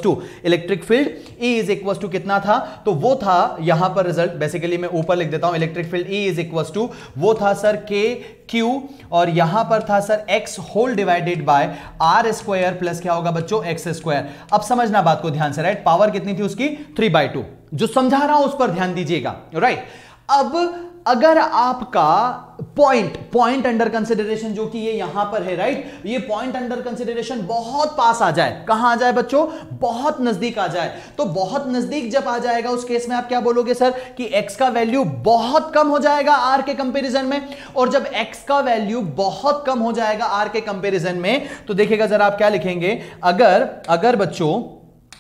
equals to कितना था, तो वो था यहां पर रिजल्ट, बेसिकली मैं ऊपर लिख देता हूं, electric field E is equals to, वो था सर KQ, और यहां पर था sir x whole divided by r square plus क्या होगा बच्चों, x स्क्वायर। अब समझना बात को ध्यान से, राइट। पावर कितनी थी उसकी, 3/2। जो समझा रहा हूं उस पर ध्यान दीजिएगा, राइट। अब अगर आपका पॉइंट अंडर कंसिडरेशन, जो कि ये यहां पर है, राइट, ये पॉइंट अंडर कंसिडरेशन बहुत पास आ जाए, कहां आ जाए बच्चों, बहुत नजदीक आ जाए, तो बहुत नजदीक जब आ जाएगा उस केस में आप क्या बोलोगे सर, कि x का वैल्यू बहुत कम हो जाएगा r के कंपैरिजन में। और जब x का वैल्यू बहुत कम हो जाएगा r के कंपैरिजन में, तो देखिएगा जरा आप क्या लिखेंगे, अगर बच्चों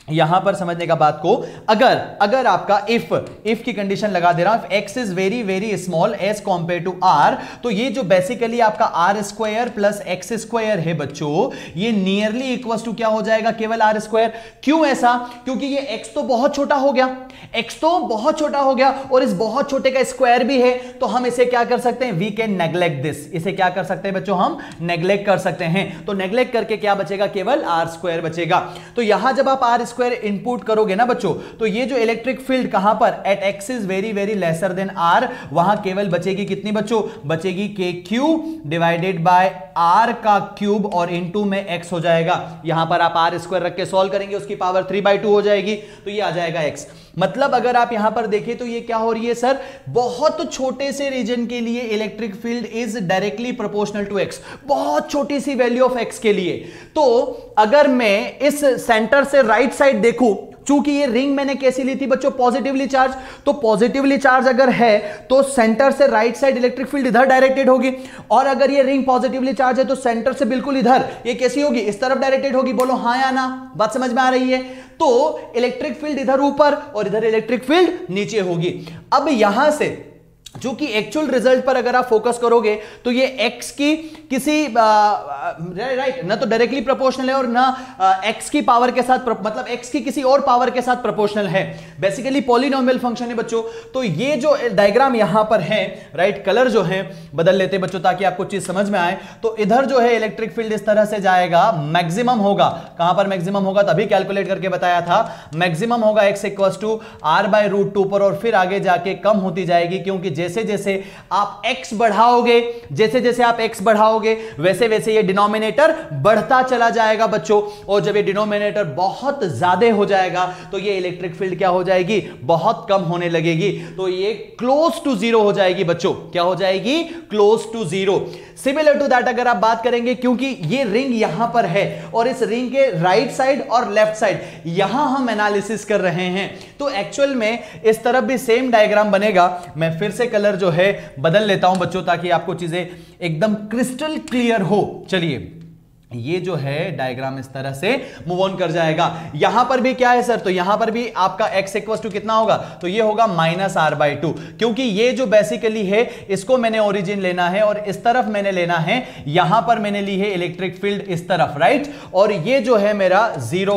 यहां पर समझने का बात को, अगर आपका इफ की कंडीशन लगा दे रहा हूं, x is very very small as compare to R, तो ये जो बेसिकली आपका R square plus x square है बच्चों, ये नियरली इक्वल टू क्या हो जाएगा, केवल आर स्क्वायर। क्यों ऐसा? क्योंकि ये एक्स तो बहुत छोटा हो गया, एक्स तो बहुत छोटा हो गया और इस बहुत छोटे का स्क्वायर भी है, तो हम इसे क्या कर सकते हैं, वी कैन नेग्लेक्ट दिस, इसे क्या कर सकते हैं बच्चों, हम नेग्लेक्ट कर सकते हैं। तो नेग्लेक्ट करके क्या बचेगा, केवल आर स्क्वायर बचेगा। तो यहां जब आप आर स्क्वायर इनपुट करोगे ना बच्चों, तो ये जो इलेक्ट्रिक फील्ड कहां पर, at x is very very lesser than R, वहां केवल बचेगी कितनी बच्चों, बचेगी K Q divided by R का क्यूब और इनटू में एक्स हो जाएगा। यहां पर आप आर स्क्वायर रख के सॉल्व करेंगे, उसकी पावर 3/2 हो जाएगी, तो ये आ जाएगा एक्स। मतलब अगर आप यहां पर देखें तो ये क्या हो रही है सर, बहुत छोटे से रीजन के लिए electric field is directly proportional to x, बहुत छोटी सी वैल्यू ऑफ एक्स के लिए। तो अगर मैं इस सेंटर से राइट साइड देखूं, चूंकि ये रिंग मैंने कैसी ली थी बच्चों, पॉजिटिवली चार्ज, तो पॉजिटिवली चार्ज अगर है तो सेंटर से राइट साइड इलेक्ट्रिक फील्ड इधर डायरेक्टेड होगी, और अगर ये रिंग पॉजिटिवली चार्ज है तो सेंटर से बिल्कुल इधर ये कैसी होगी, इस तरफ डायरेक्टेड होगी। बोलो हां या ना, बात समझ में आ रही है? तो इलेक्ट्रिक फील्ड इधर ऊपर और इधर इलेक्ट्रिक फील्ड नीचे होगी। अब यहां से जो कि एक्चुअल रिजल्ट पर अगर आप फोकस करोगे तो ये x की किसी राइट ना तो डायरेक्टली प्रोपोर्शनल है और ना x की पावर के साथ, मतलब x की किसी और पावर के साथ प्रोपोर्शनल है, बेसिकली पॉलिनोमियल फंक्शन है बच्चों। तो ये जो डायग्राम यहां पर है, राइट, कलर जो है बदल लेते बच्चों ताकि आपको चीज समझ में आए। तो इधर जो है इलेक्ट्रिक फील्ड इस तरह से जाएगा, मैक्सिमम होगा, कहां पर मैक्सिमम होगा, तभी कैलकुलेट करके बताया था, मैक्सिमम होगा x इक्वल्स टू r/√2 पर, और फिर आगे जाके कम होती जाएगी, क्योंकि जैसे जैसे आप x बढ़ाओगे, जैसे जैसे आप x बढ़ाओगे वैसे वैसे ये डिनोमिनेटर बढ़ता चला जाएगा बच्चों, और जब ये डिनोमिनेटर बहुत ज्यादा हो जाएगा तो ये इलेक्ट्रिक फील्ड क्या हो जाएगी, बहुत कम होने लगेगी, तो ये क्लोज टू जीरो हो जाएगी बच्चों। क्या हो जाएगी, close to zero. Similar to that अगर आप बात करेंगे, क्योंकि ये रिंग यहां पर है और इस रिंग के राइट साइड और लेफ्ट साइड यहां हम एनालिसिस कर रहे हैं, तो एक्चुअल में इस तरफ भी सेम डायग्राम बनेगा। मैं फिर से कलर जो है बदल लेता हूं बच्चों ताकि आपको चीजें एकदम क्रिस्टल क्लियर हो। चलिए, ये जो है डायग्राम इस तरह से मूव ऑन कर जाएगा। यहां पर भी क्या है सर, तो यहां पर भी आपका x इक्वल टू कितना होगा, तो ये होगा -r/2, क्योंकि ये जो बेसिकली है इसको मैंने ओरिजिन लेना है और इस तरफ मैंने लेना है, यहां पर मैंने ली है इलेक्ट्रिक फील्ड इस तरफ, राइट, और ये जो है मेरा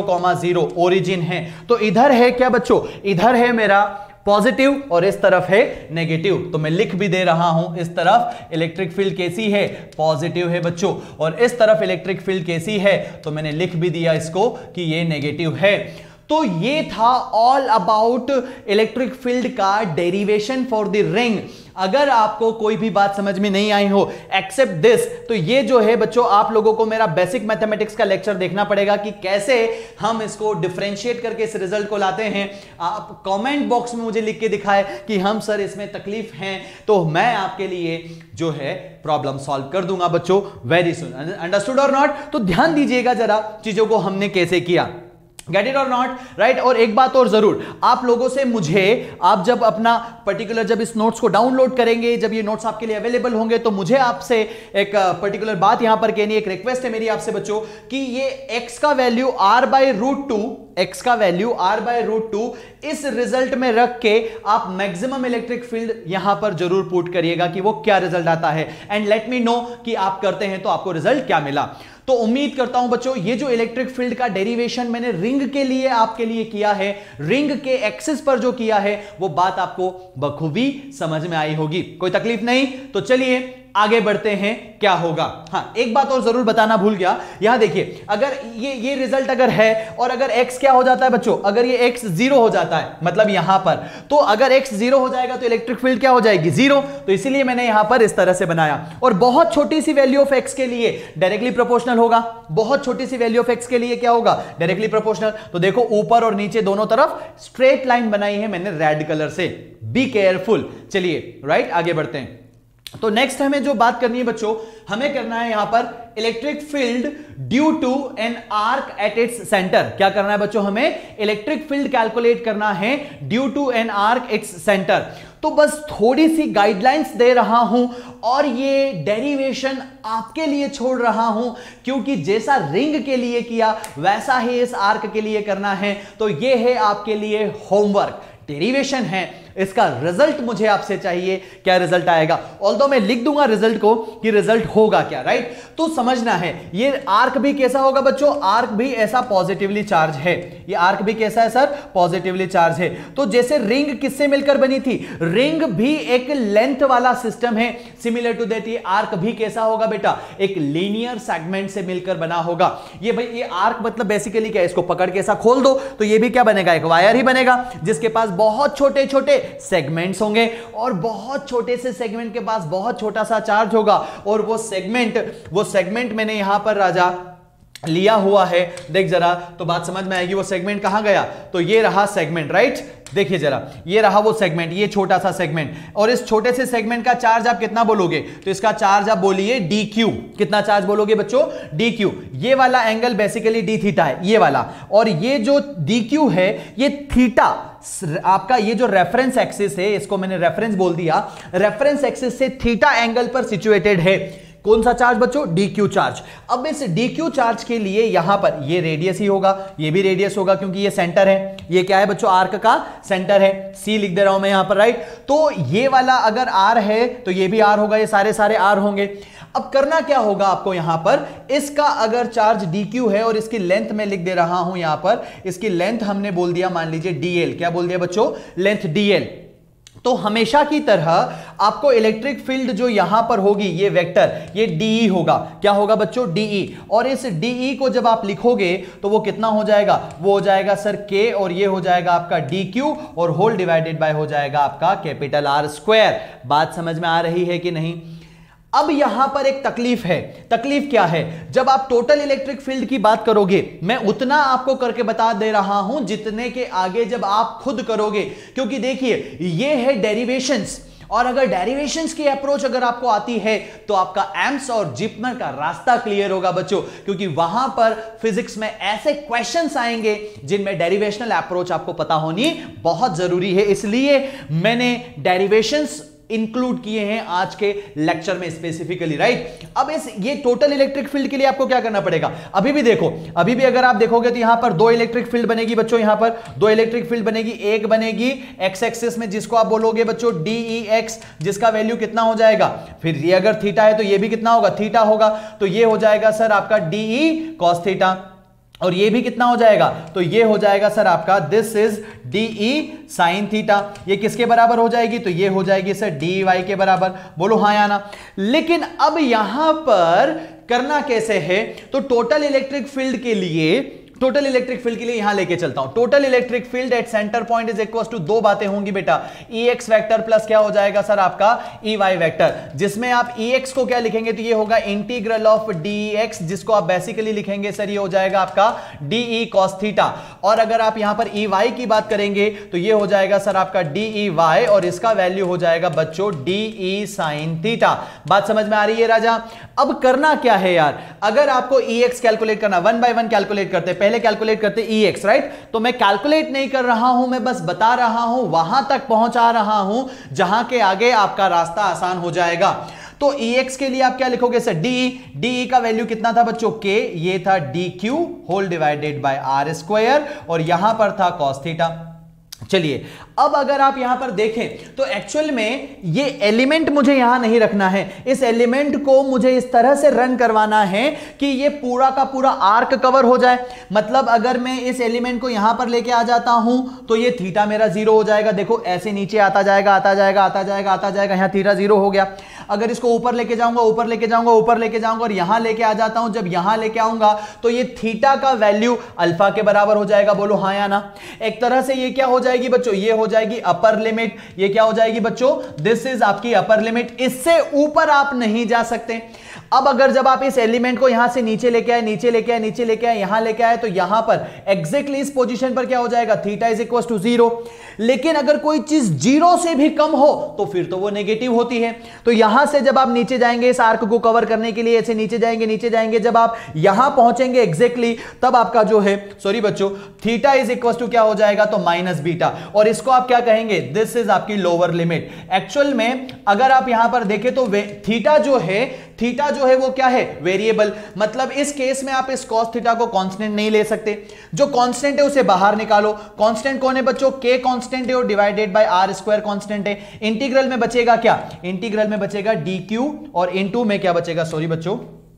0,0 ओरिजिन है। तो इधर है क्या बच्चों, इधर है मेरा पॉजिटिव और इस तरफ है नेगेटिव, तो मैं लिख भी दे रहा हूं, इस तरफ इलेक्ट्रिक फील्ड कैसी है, पॉजिटिव है बच्चों, और इस तरफ इलेक्ट्रिक फील्ड कैसी है, तो मैंने लिख भी दिया इसको कि ये नेगेटिव है। तो ये था ऑल अबाउट इलेक्ट्रिक फील्ड का डेरिवेशन फॉर द रिंग। अगर आपको कोई भी बात समझ में नहीं आई हो एक्सेप्ट दिस, तो ये जो है बच्चों आप लोगों को मेरा बेसिक मैथमेटिक्स का लेक्चर देखना पड़ेगा कि कैसे हम इसको डिफरेंशिएट करके इस रिजल्ट को लाते हैं। आप कमेंट बॉक्स में मुझे लिख के दिखाएं कि हम सर इसमें तकलीफ हैं, तो मैं आपके लिए जो है प्रॉब्लम सॉल्व कर दूंगा बच्चों वेरी सुन। अंडरस्टूड और नॉट? तो ध्यान दीजिएगा जरा चीजों को हमने कैसे किया, गेट इट और नॉट, राइट। और एक बात और जरूर आप लोगों से मुझे, आप जब अपना पर्टिकुलर जब इस नोट्स को डाउनलोड करेंगे, जब ये नोट्स आपके लिए अवेलेबल होंगे, तो मुझे आपसे एक पर्टिकुलर बात यहां पर कहनी, एक रिक्वेस्ट है मेरी आपसे बच्चों कि ये x का वैल्यू r/√2, x का वैल्यू r/√2 इस रिजल्ट में रख के आप मैक्सिमम इलेक्ट्रिक फील्ड यहां पर जरूर पुट करिएगा कि वो क्या रिजल्ट आता है, एंड लेट मी नो कि आप करते हैं तो आपको रिजल्ट क्या मिला। तो उम्मीद करता हूं बच्चों ये जो इलेक्ट्रिक फील्ड का डेरिवेशन मैंने रिंग के लिए आपके लिए किया है, रिंग के एक्सिस पर जो किया है, वो बात आपको बखूबी समझ में आई होगी। कोई तकलीफ नहीं? तो चलिए आगे बढ़ते हैं, क्या होगा। हां, एक बात और जरूर बताना भूल गया, यहां देखिए, अगर ये रिजल्ट अगर है और अगर x क्या हो जाता है बच्चों, अगर ये x 0 हो जाता है, मतलब यहां पर, तो अगर x 0 हो जाएगा तो इलेक्ट्रिक फील्ड क्या हो जाएगी, 0। तो इसीलिए मैंने यहां पर इस तरह से बनाया, और बहुत छोटी सी वैल्यू ऑफ x के लिए डायरेक्टली प्रोपोर्शनल होगा, बहुत छोटी सी वैल्यू ऑफ x के लिए क्या होगा, डायरेक्टली प्रोपोर्शनल। तो देखो ऊपर और नीचे दोनों तरफ स्ट्रेट लाइन बनाई है मैंने रेड कलर से, बी केयरफुल। चलिए राइट, आगे बढ़ते हैं। तो नेक्स्ट हमें जो बात करनी है बच्चों, हमें करना है यहां पर electric field due to an arc at its centre. क्या करना है बच्चों, हमें इलेक्ट्रिक फील्ड कैलकुलेट करना है due to an arc its centre. तो बस थोड़ी सी गाइडलाइंस दे रहा हूं और ये डेरिवेशन आपके लिए छोड़ रहा हूं, क्योंकि जैसा रिंग के लिए किया वैसा ही इस आर्क के लिए करना है। तो ये है आपके लिए होमवर्क, डेरिवेशन है, इसका रिजल्ट मुझे आपसे चाहिए, क्या रिजल्ट आएगा। ऑल्दो मैं लिख दूंगा रिजल्ट को कि रिजल्ट होगा क्या, राइट। तो समझना है ये आर्क भी कैसा होगा बच्चों, आर्क भी ऐसा पॉजिटिवली चार्ज है, ये आर्क भी कैसा है सर, पॉजिटिवली चार्ज है। तो जैसे रिंग किससे मिलकर बनी थी, रिंग भी एक लेंथ वाला सिस्टम है, सिमिलर टू दैट ये आर्क भी कैसा होगा बेटा, एक लीनियर सेगमेंट से मिलकर बना होगा। ये भाई ये आर्क मतलब बेसिकली क्या है, इसको पकड़ के ऐसा खोल दो तो ये भी क्या बनेगा, एक वायर ही बनेगा, जिसके पास बहुत छोटे छोटे सेगमेंट्स होंगे और बहुत छोटे से सेगमेंट के पास बहुत छोटा सा चार्ज होगा। और वो सेगमेंट मैंने यहां पर राजा लिया हुआ है, देख जरा तो बात समझ में आएगी। वो सेगमेंट कहां गया, तो ये रहा सेगमेंट, राइट। देखिए जरा, ये रहा वो सेगमेंट, ये छोटा सा सेगमेंट, और इस छोटे से सेगमेंट का चार्ज आप कितना बोलोगे, तो इसका चार्ज आप बोलिए dq। कितना चार्ज बोलोगे बच्चों, dq। ये वाला एंगल बेसिकली d थीटा है, ये वाला, और ये जो dq है ये थीटा आपका, ये जो रेफरेंस एक्सिस है, इसको मैंने रेफरेंस बोल दिया, रेफरेंस एक्सिस से थीटा एंगल पर सिचुएटेड है। कौन सा चार्ज बच्चों, dq चार्ज। अब इस dq चार्ज के लिए यहां पर ये रेडियस ही होगा, ये भी रेडियस होगा, क्योंकि ये सेंटर है, ये क्या है बच्चों, आर्क का सेंटर है, c लिख दे रहा हूं मैं यहां पर, राइट। तो ये वाला अगर r है तो ये भी r होगा, ये सारे r होंगे। अब करना क्या होगा आपको, यहां पर इसका अगर चार्ज dq है और इसकी लेंथ मैं लिख दे रहा हूं यहां पर, इसकी लेंथ हमने बोल दिया, मान लीजिए dl, क्या बोल दिया बच्चों, लेंथ dl। तो हमेशा की तरह आपको इलेक्ट्रिक फील्ड जो यहां पर होगी, ये वेक्टर, ये dE होगा, क्या होगा बच्चों, dE। और इस dE को जब आप लिखोगे तो वो कितना हो जाएगा, वो हो जाएगा सर k, और ये हो जाएगा आपका dq, और होल डिवाइडेड बाय हो जाएगा आपका कैपिटल R स्क्वायर। बात समझ में आ रही है कि नहीं। अब यहां पर एक तकलीफ है, तकलीफ क्या है, जब आप टोटल इलेक्ट्रिक फील्ड की बात करोगे, मैं उतना आपको करके बता दे रहा हूं जितने के आगे जब आप खुद करोगे, क्योंकि देखिए ये है डेरिवेशंस, और अगर डेरिवेशंस की अप्रोच अगर आपको आती है तो आपका एम्स और जिपमर का रास्ता क्लियर होगा बच्चों, क्योंकि वहां पर फिजिक्स में ऐसे क्वेश्चंस आएंगे जिनमें डेरिवेशनल अप्रोच आपको पता होनी बहुत जरूरी है। इसलिए मैंने डेरिवेशंस इंक्लूड किए हैं आज के लेक्चर में स्पेसिफिकली, राइट। अब इस ये टोटल इलेक्ट्रिक फील्ड के लिए आपको क्या करना पड़ेगा, अभी भी देखो, अभी भी अगर आप देखोगे तो यहां पर दो इलेक्ट्रिक फील्ड बनेगी बच्चों, यहां पर दो इलेक्ट्रिक फील्ड बनेगी, एक बनेगी एक्स एक्सिस में जिसको आप बोलोगे बच्चों DEX, जिसका वैल्यू कितना हो जाएगा, फिर ये अगर थीटा है तो ये भी कितना होगा, थीटा होगा, तो ये हो जाएगा सर आपका DE cos थीटा, और ये भी कितना हो जाएगा, तो ये हो जाएगा सर आपका this is DE sin theta. ये किसके बराबर हो जाएगी, तो ये हो जाएगी सर DY के बराबर, बोलो हाँ या ना। लेकिन अब यहां पर करना कैसे है, तो टोटल इलेक्ट्रिक फील्ड के लिए, टोटल इलेक्ट्रिक फील्ड के लिए यहां लेके चलता हूं। Total electric field at centre point is equal to, दो बातें होंगी बेटा, EX वेक्टर प्लस क्या हो जाएगा सर आपका EY वेक्टर, जिसमें आप EX को क्या लिखेंगे, तो ये होगा इंटीग्रल ऑफ DEX, जिसको आप बेसिकली लिखेंगे सर ये हो जाएगा आपका DE cos थीटा। और अगर आप यहां पर EY की बात करेंगे तो ये हो जाएगा सर आपका DEY, और इसका वैल्यू हो जाएगा बच्चों DE sin थीटा। बात समझ में आ रही है राजा। अब करना क्या है यार, अगर आपको EX कैलकुलेट करना, 1 बाय 1 कैलकुलेट करते, पहले कैलकुलेट करते EX, राइट। तो मैं कैलकुलेट नहीं कर रहा हूं, मैं बस बता रहा हूं, वहां तक पहुंचा रहा हूं जहां के आगे आपका रास्ता आसान हो जाएगा। तो EX के लिए आप क्या लिखोगे सर, DE का वैल्यू कितना था बच्चों, K, ये था DQ whole divided by R square, और यहां पर था cos थीटा। चलिए अब अगर आप यहां पर देखें तो एक्चुअल में ये एलिमेंट मुझे यहां नहीं रखना है, इस एलिमेंट को मुझे इस तरह से रन करवाना है कि ये पूरा का पूरा आर्क कवर हो जाए। मतलब अगर मैं इस एलिमेंट को यहां पर लेके आ जाता हूं तो ये थीटा मेरा 0 हो जाएगा, देखो ऐसे नीचे आता जाएगा आता जाएगा आता जाएगा आता जाएगा, यहां थीटा 0 हो गया। अगर इसको ऊपर लेके जाऊंगा ऊपर लेके जाऊंगा ऊपर लेके जाऊंगा और यहां लेके आ जाता हूं, जब यहां लेके आऊंगा तो ये थीटा का वैल्यू अल्फा के बराबर हो जाएगा, बोलो हाँ या ना। एक तरह से ये क्या हो जाएगी बच्चों, ये हो जाएगी अपर लिमिट, ये क्या हो जाएगी बच्चों, दिस इज आपकी अपर लिमिट, इससे ऊपर आप नहीं जा सकते। अब अगर जब आप इस एलिमेंट को यहां से नीचे लेके आए नीचे लेके आए नीचे लेके आए यहां लेके आए तो यहां पर एग्जैक्टली इस पोजीशन पर क्या हो जाएगा, थीटा इज इक्वल टू 0। लेकिन अगर कोई चीज 0 से भी कम हो तो फिर तो वो नेगेटिव होती है। तो यहां से जब आप नीचे जाएंगे इस आर्क को कवर करने के लिए, ऐसे नीचे जाएंगे, जब आप यहां पहुंचेंगे एग्जैक्टली तब आपका जो है, सॉरी बच्चों, थीटा इज इक्वल टू क्या हो जाएगा, तो माइनस बीटा, और इसको आप क्या कहेंगे, दिस इज आपकी लोअर लिमिट। एक्चुअल में अगर आप यहां पर देखें तो थीटा जो है वो क्या है, वेरिएबल, मतलब इस केस में आप इस कॉस थीटा को कांस्टेंट नहीं ले सकते, जो कांस्टेंट है उसे बाहर निकालो। कांस्टेंट कौन है बच्चों, k कांस्टेंट है और divided by r square constant है। इंटीग्रल में बचेगा क्या, इंटीग्रल में बचेगा dq और इनटू में क्या बचेगा, सॉरी बच्चों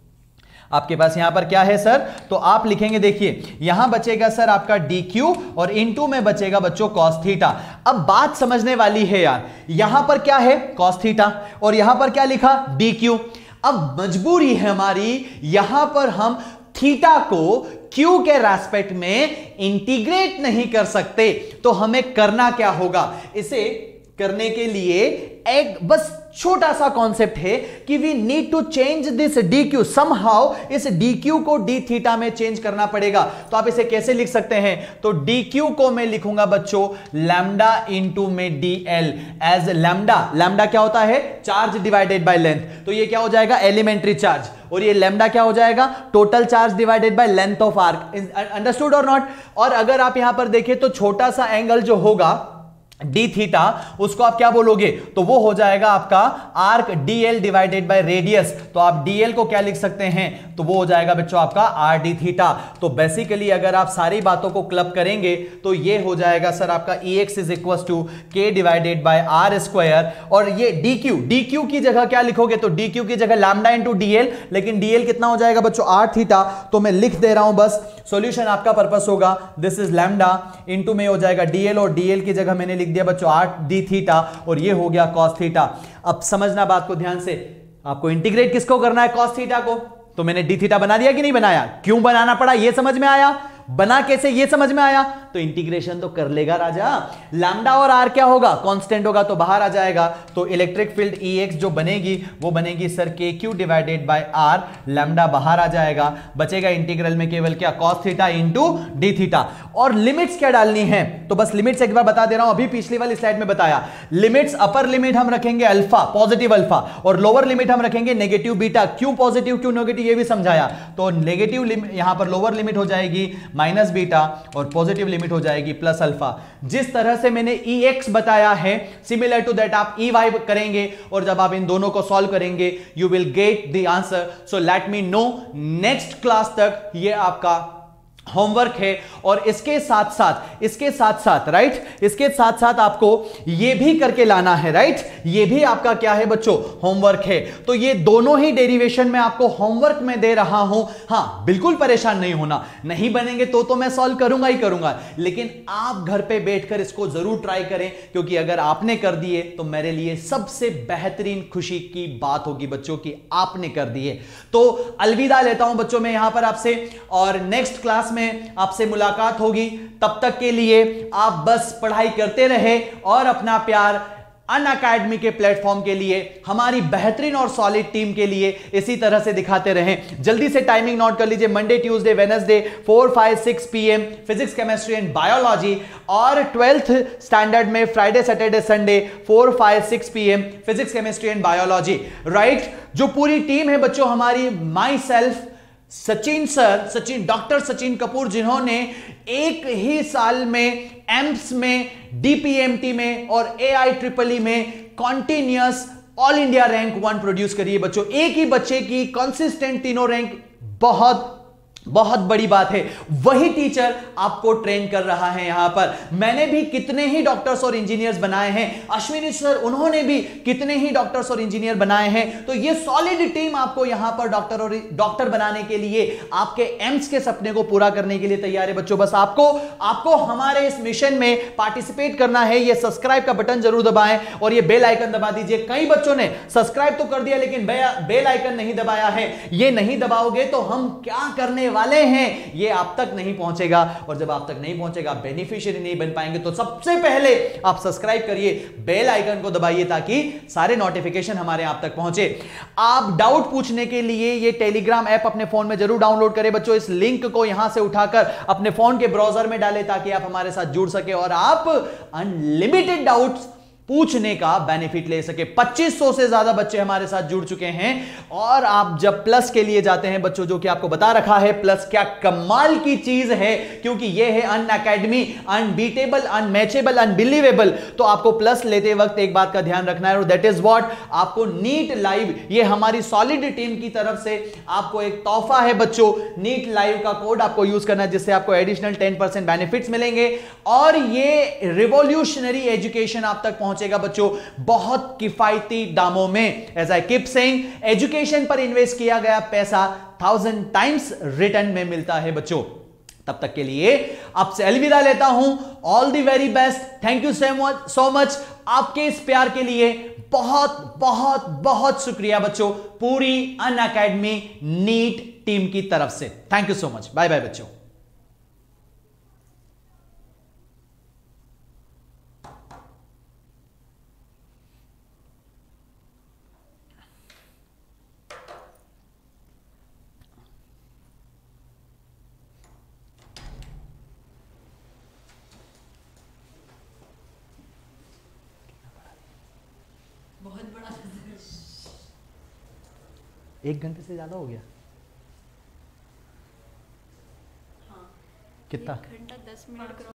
आपके पास यहां पर क्या है सर, तो आप लिखेंगे, देखिए यहां बचेगा सर आपका dq और इनटू में बचेगा बच्चों cos थीटा। अब बात समझने वाली है यार, यहां पर क्या है cos थीटा और यहां पर क्या लिखा dq। अब मजबूरी है हमारी, यहां पर हम थीटा को क्यू के रेस्पेक्ट में इंटीग्रेट नहीं कर सकते, तो हमें करना क्या होगा, इसे करने के लिए एक बस छोटा सा कॉन्सेप्ट है कि we need to change this dq, somehow इस dq को d थीटा में चेंज करना पड़ेगा। तो आप इसे कैसे लिख सकते हैं, तो dq को मैं लिखूंगा बच्चों लैम्डा इनटू में dl एज लैम्डा क्या होता है, चार्ज डिवाइडेड बाय लेंथ, तो ये क्या हो जाएगा, एलिमेंट्री चार्ज, और ये लैम्डा क्या हो जाएगा, total charge divided by length of arc. Understood और नॉट। और अगर आप यहां पर देखें तो छोटा सा एंगल जो होगा डी थीटा, उसको आप क्या बोलोगे, तो वो हो जाएगा आपका arc d l divided by radius, तो आप डीएल को क्या लिख सकते हैं, तो वो हो जाएगा बच्चों आपका आर डी थीटा। तो बेसिकली अगर आप सारी बातों को क्लब करेंगे तो ये हो जाएगा सर आपका ई x is equal to k divided by are square, और ये डी क्यू की जगह क्या लिखोगे, तो डी क्यू की जगह लैम्डा इंटू डीएल, लेकिन डीएल कितना हो जाएगा बच्चों, आर थीटा, तो मैं लिख दे रहा हूं, बस सॉल्यूशन आपका पर्पस होगा, दिस इज लैम्डा इंटू में हो जाएगा डीएल, और डीएल की जगह मैंने लिख दिया बच्चों 8 डी थीटा, और ये हो गया कॉस थीटा। अब समझना बात को ध्यान से, आपको इंटीग्रेट किसको करना है, कॉस थीटा को, तो मैंने डी थीटा बना दिया कि नहीं बनाया, क्यों बनाना पड़ा ये समझ में आया, बना कैसे ये समझ में आया, तो इंटीग्रेशन तो कर लेगा राजा। लैम्डा और आर क्या होगा, कांस्टेंट होगा तो बाहर आ जाएगा, तो इलेक्ट्रिक फील्ड ई एक्स जो बनेगी वो बनेगी sir k Q divided by r, lambda बाहर आ जाएगा, बचेगा इंटीग्रल में केवल क्या, cos theta into d theta. और लिमिट्स क्या डालनी है, तो बस लिमिट्स एक बार बता दे रहा हूं, अभी पिछली वाली स्लाइड में बताया, लिमिट्स अपर लिमिट हम रखेंगे अल्फा, पॉजिटिव अल्फा, और लोअर लिमिट हम रखेंगे नेगेटिव बीटा। क्यों पॉजिटिव क्यों नेगेटिव ये भी समझाया, तो नेगेटिव यहां पर लोअर लिमिट हो जाएगी माइनस बीटा और पॉजिटिव लिमिट हो जाएगी प्लस अल्फा। जिस तरह से मैंने ई एक्स बताया है, सिमिलर टू दैट आप ई वाई करेंगे, और जब आप इन दोनों को सॉल्व करेंगे you will get the answer. So let me know, next class तक ये आपका होमवर्क है, और इसके साथ साथ राइट, इसके साथ साथ आपको ये भी करके लाना है, राइट, ये भी आपका क्या है बच्चों, होमवर्क है। तो ये दोनों ही डेरिवेशन में आपको होमवर्क में दे रहा हूं, हां बिल्कुल परेशान नहीं होना, नहीं बनेंगे तो मैं सॉल्व करूंगा ही करूंगा, लेकिन आप घर पे बैठकर इसको जरूर ट्राई करें, क्योंकि अगर आपने कर दिए तो मेरे लिए सबसे बेहतरीन खुशी की बात होगी बच्चों की आपने कर दिए। तो अलविदा लेता हूं बच्चों मैं यहां पर आपसे, और नेक्स्ट क्लास में आपसे मुलाकात होगी। तब तक के लिए आप बस पढ़ाई करते रहे और अपना प्यार अनअकैडमी के प्लेटफॉर्म के लिए, हमारी बेहतरीन और सॉलिड टीम के लिए इसी तरह से दिखाते रहें। जल्दी से टाइमिंग नोट कर लीजिए, Monday Tuesday Wednesday 4, 5, 6 PM physics chemistry and biology, और 12th स्टैंडर्ड में Friday Saturday Sunday 4, 5, 6 PM physics chemistry and biology, right. जो पूरी टीम है बच्चों हमारी, myself Sachin sir, doctor Sachin Kapoor, जिन्होंने एक ही साल में एम्स में, डीपीएमटी में और AIEEE में continuous all India rank 1 produce करी है बच्चों। एक ही बच्चे की कंसिस्टेंट तीनों रैंक, बहुत बड़ी बात है। वही टीचर आपको ट्रेन कर रहा है यहां पर। मैंने भी कितने ही डॉक्टर्स और इंजीनियर्स बनाए हैं, अश्विनी सर उन्होंने भी कितने ही डॉक्टर्स और इंजीनियर बनाए हैं। तो ये सॉलिड टीम आपको यहां पर डॉक्टर बनाने के लिए, आपके एम्स के सपने को पूरा करने के लिए तैयार है बच्चों। बस आपको हमारे इस मिशन में पार्टिसिपेट करना है। ये सब्सक्राइब का बटन जरूर दबाएं और ये बेल आइकन दबा दीजिए। कई बच्चों ने सब्सक्राइब तो कर दिया लेकिन बेल आइकन नहीं दबाया है। ये नहीं दबाओगे तो हम क्या करने वाले हैं ये आप तक नहीं पहुंचेगा, और जब आप तक नहीं पहुंचेगा बेनिफिशियरी नहीं बन पाएंगे। तो सबसे पहले आप सब्सक्राइब करिए, बेल आइकन को दबाइए ताकि सारे नोटिफिकेशन हमारे आप तक पहुंचे। आप डाउट पूछने के लिए ये टेलीग्राम ऐप अपने फोन में जरूर डाउनलोड करें बच्चों। इस लिंक को यहां से उठाकर अपने फोन के ब्राउजर में डालें ताकि आप हमारे साथ जुड़ सके और आप अनलिमिटेड डाउट्स पूछने का बेनिफिट ले सके। 2500 से ज्यादा बच्चे हमारे साथ जुड़ चुके हैं, और आप जब प्लस के लिए जाते हैं बच्चों, जो कि आपको बता रखा है प्लस क्या कमाल की चीज है, क्योंकि यह है अनअकैडमी, अनबीटेबल, अनमैचेबल, अनबिलीवेबल। तो आपको प्लस लेते वक्त एक बात का ध्यान रखना है, और दैट इज व्हाट, आपको नीट लाइव, ये हमारी सॉलिड टीम की तरफ से आपको एक तोहफा है बच्चों। नीट लाइव का कोड आपको यूज करना है, जिससे आपको एडिशनल 10% बेनिफिट्स मिलेंगे, और ये रिवॉल्यूशनरी एजुकेशन आप तक पहुंचेगा बच्चों बहुत किफायती दामों में। As I keep saying, education पर इन्वेस्ट किया गया पैसा 1000 टाइम्स रिटर्न में मिलता है बच्चों। तब तक के लिए आपसे अलविदा लेता हूं। All the very best, thank you so much. आपके इस प्यार के लिए बहुत बहुत बहुत शुक्रिया बच्चों, पूरी अनअकैडमी नीट टीम की तरफ से। Thank you so much, bye bye बच्चों। बहुत बड़ा 1 घंटे से ज्यादा हो गया। हाँ, कितना? 1 घंटा 10 मिनट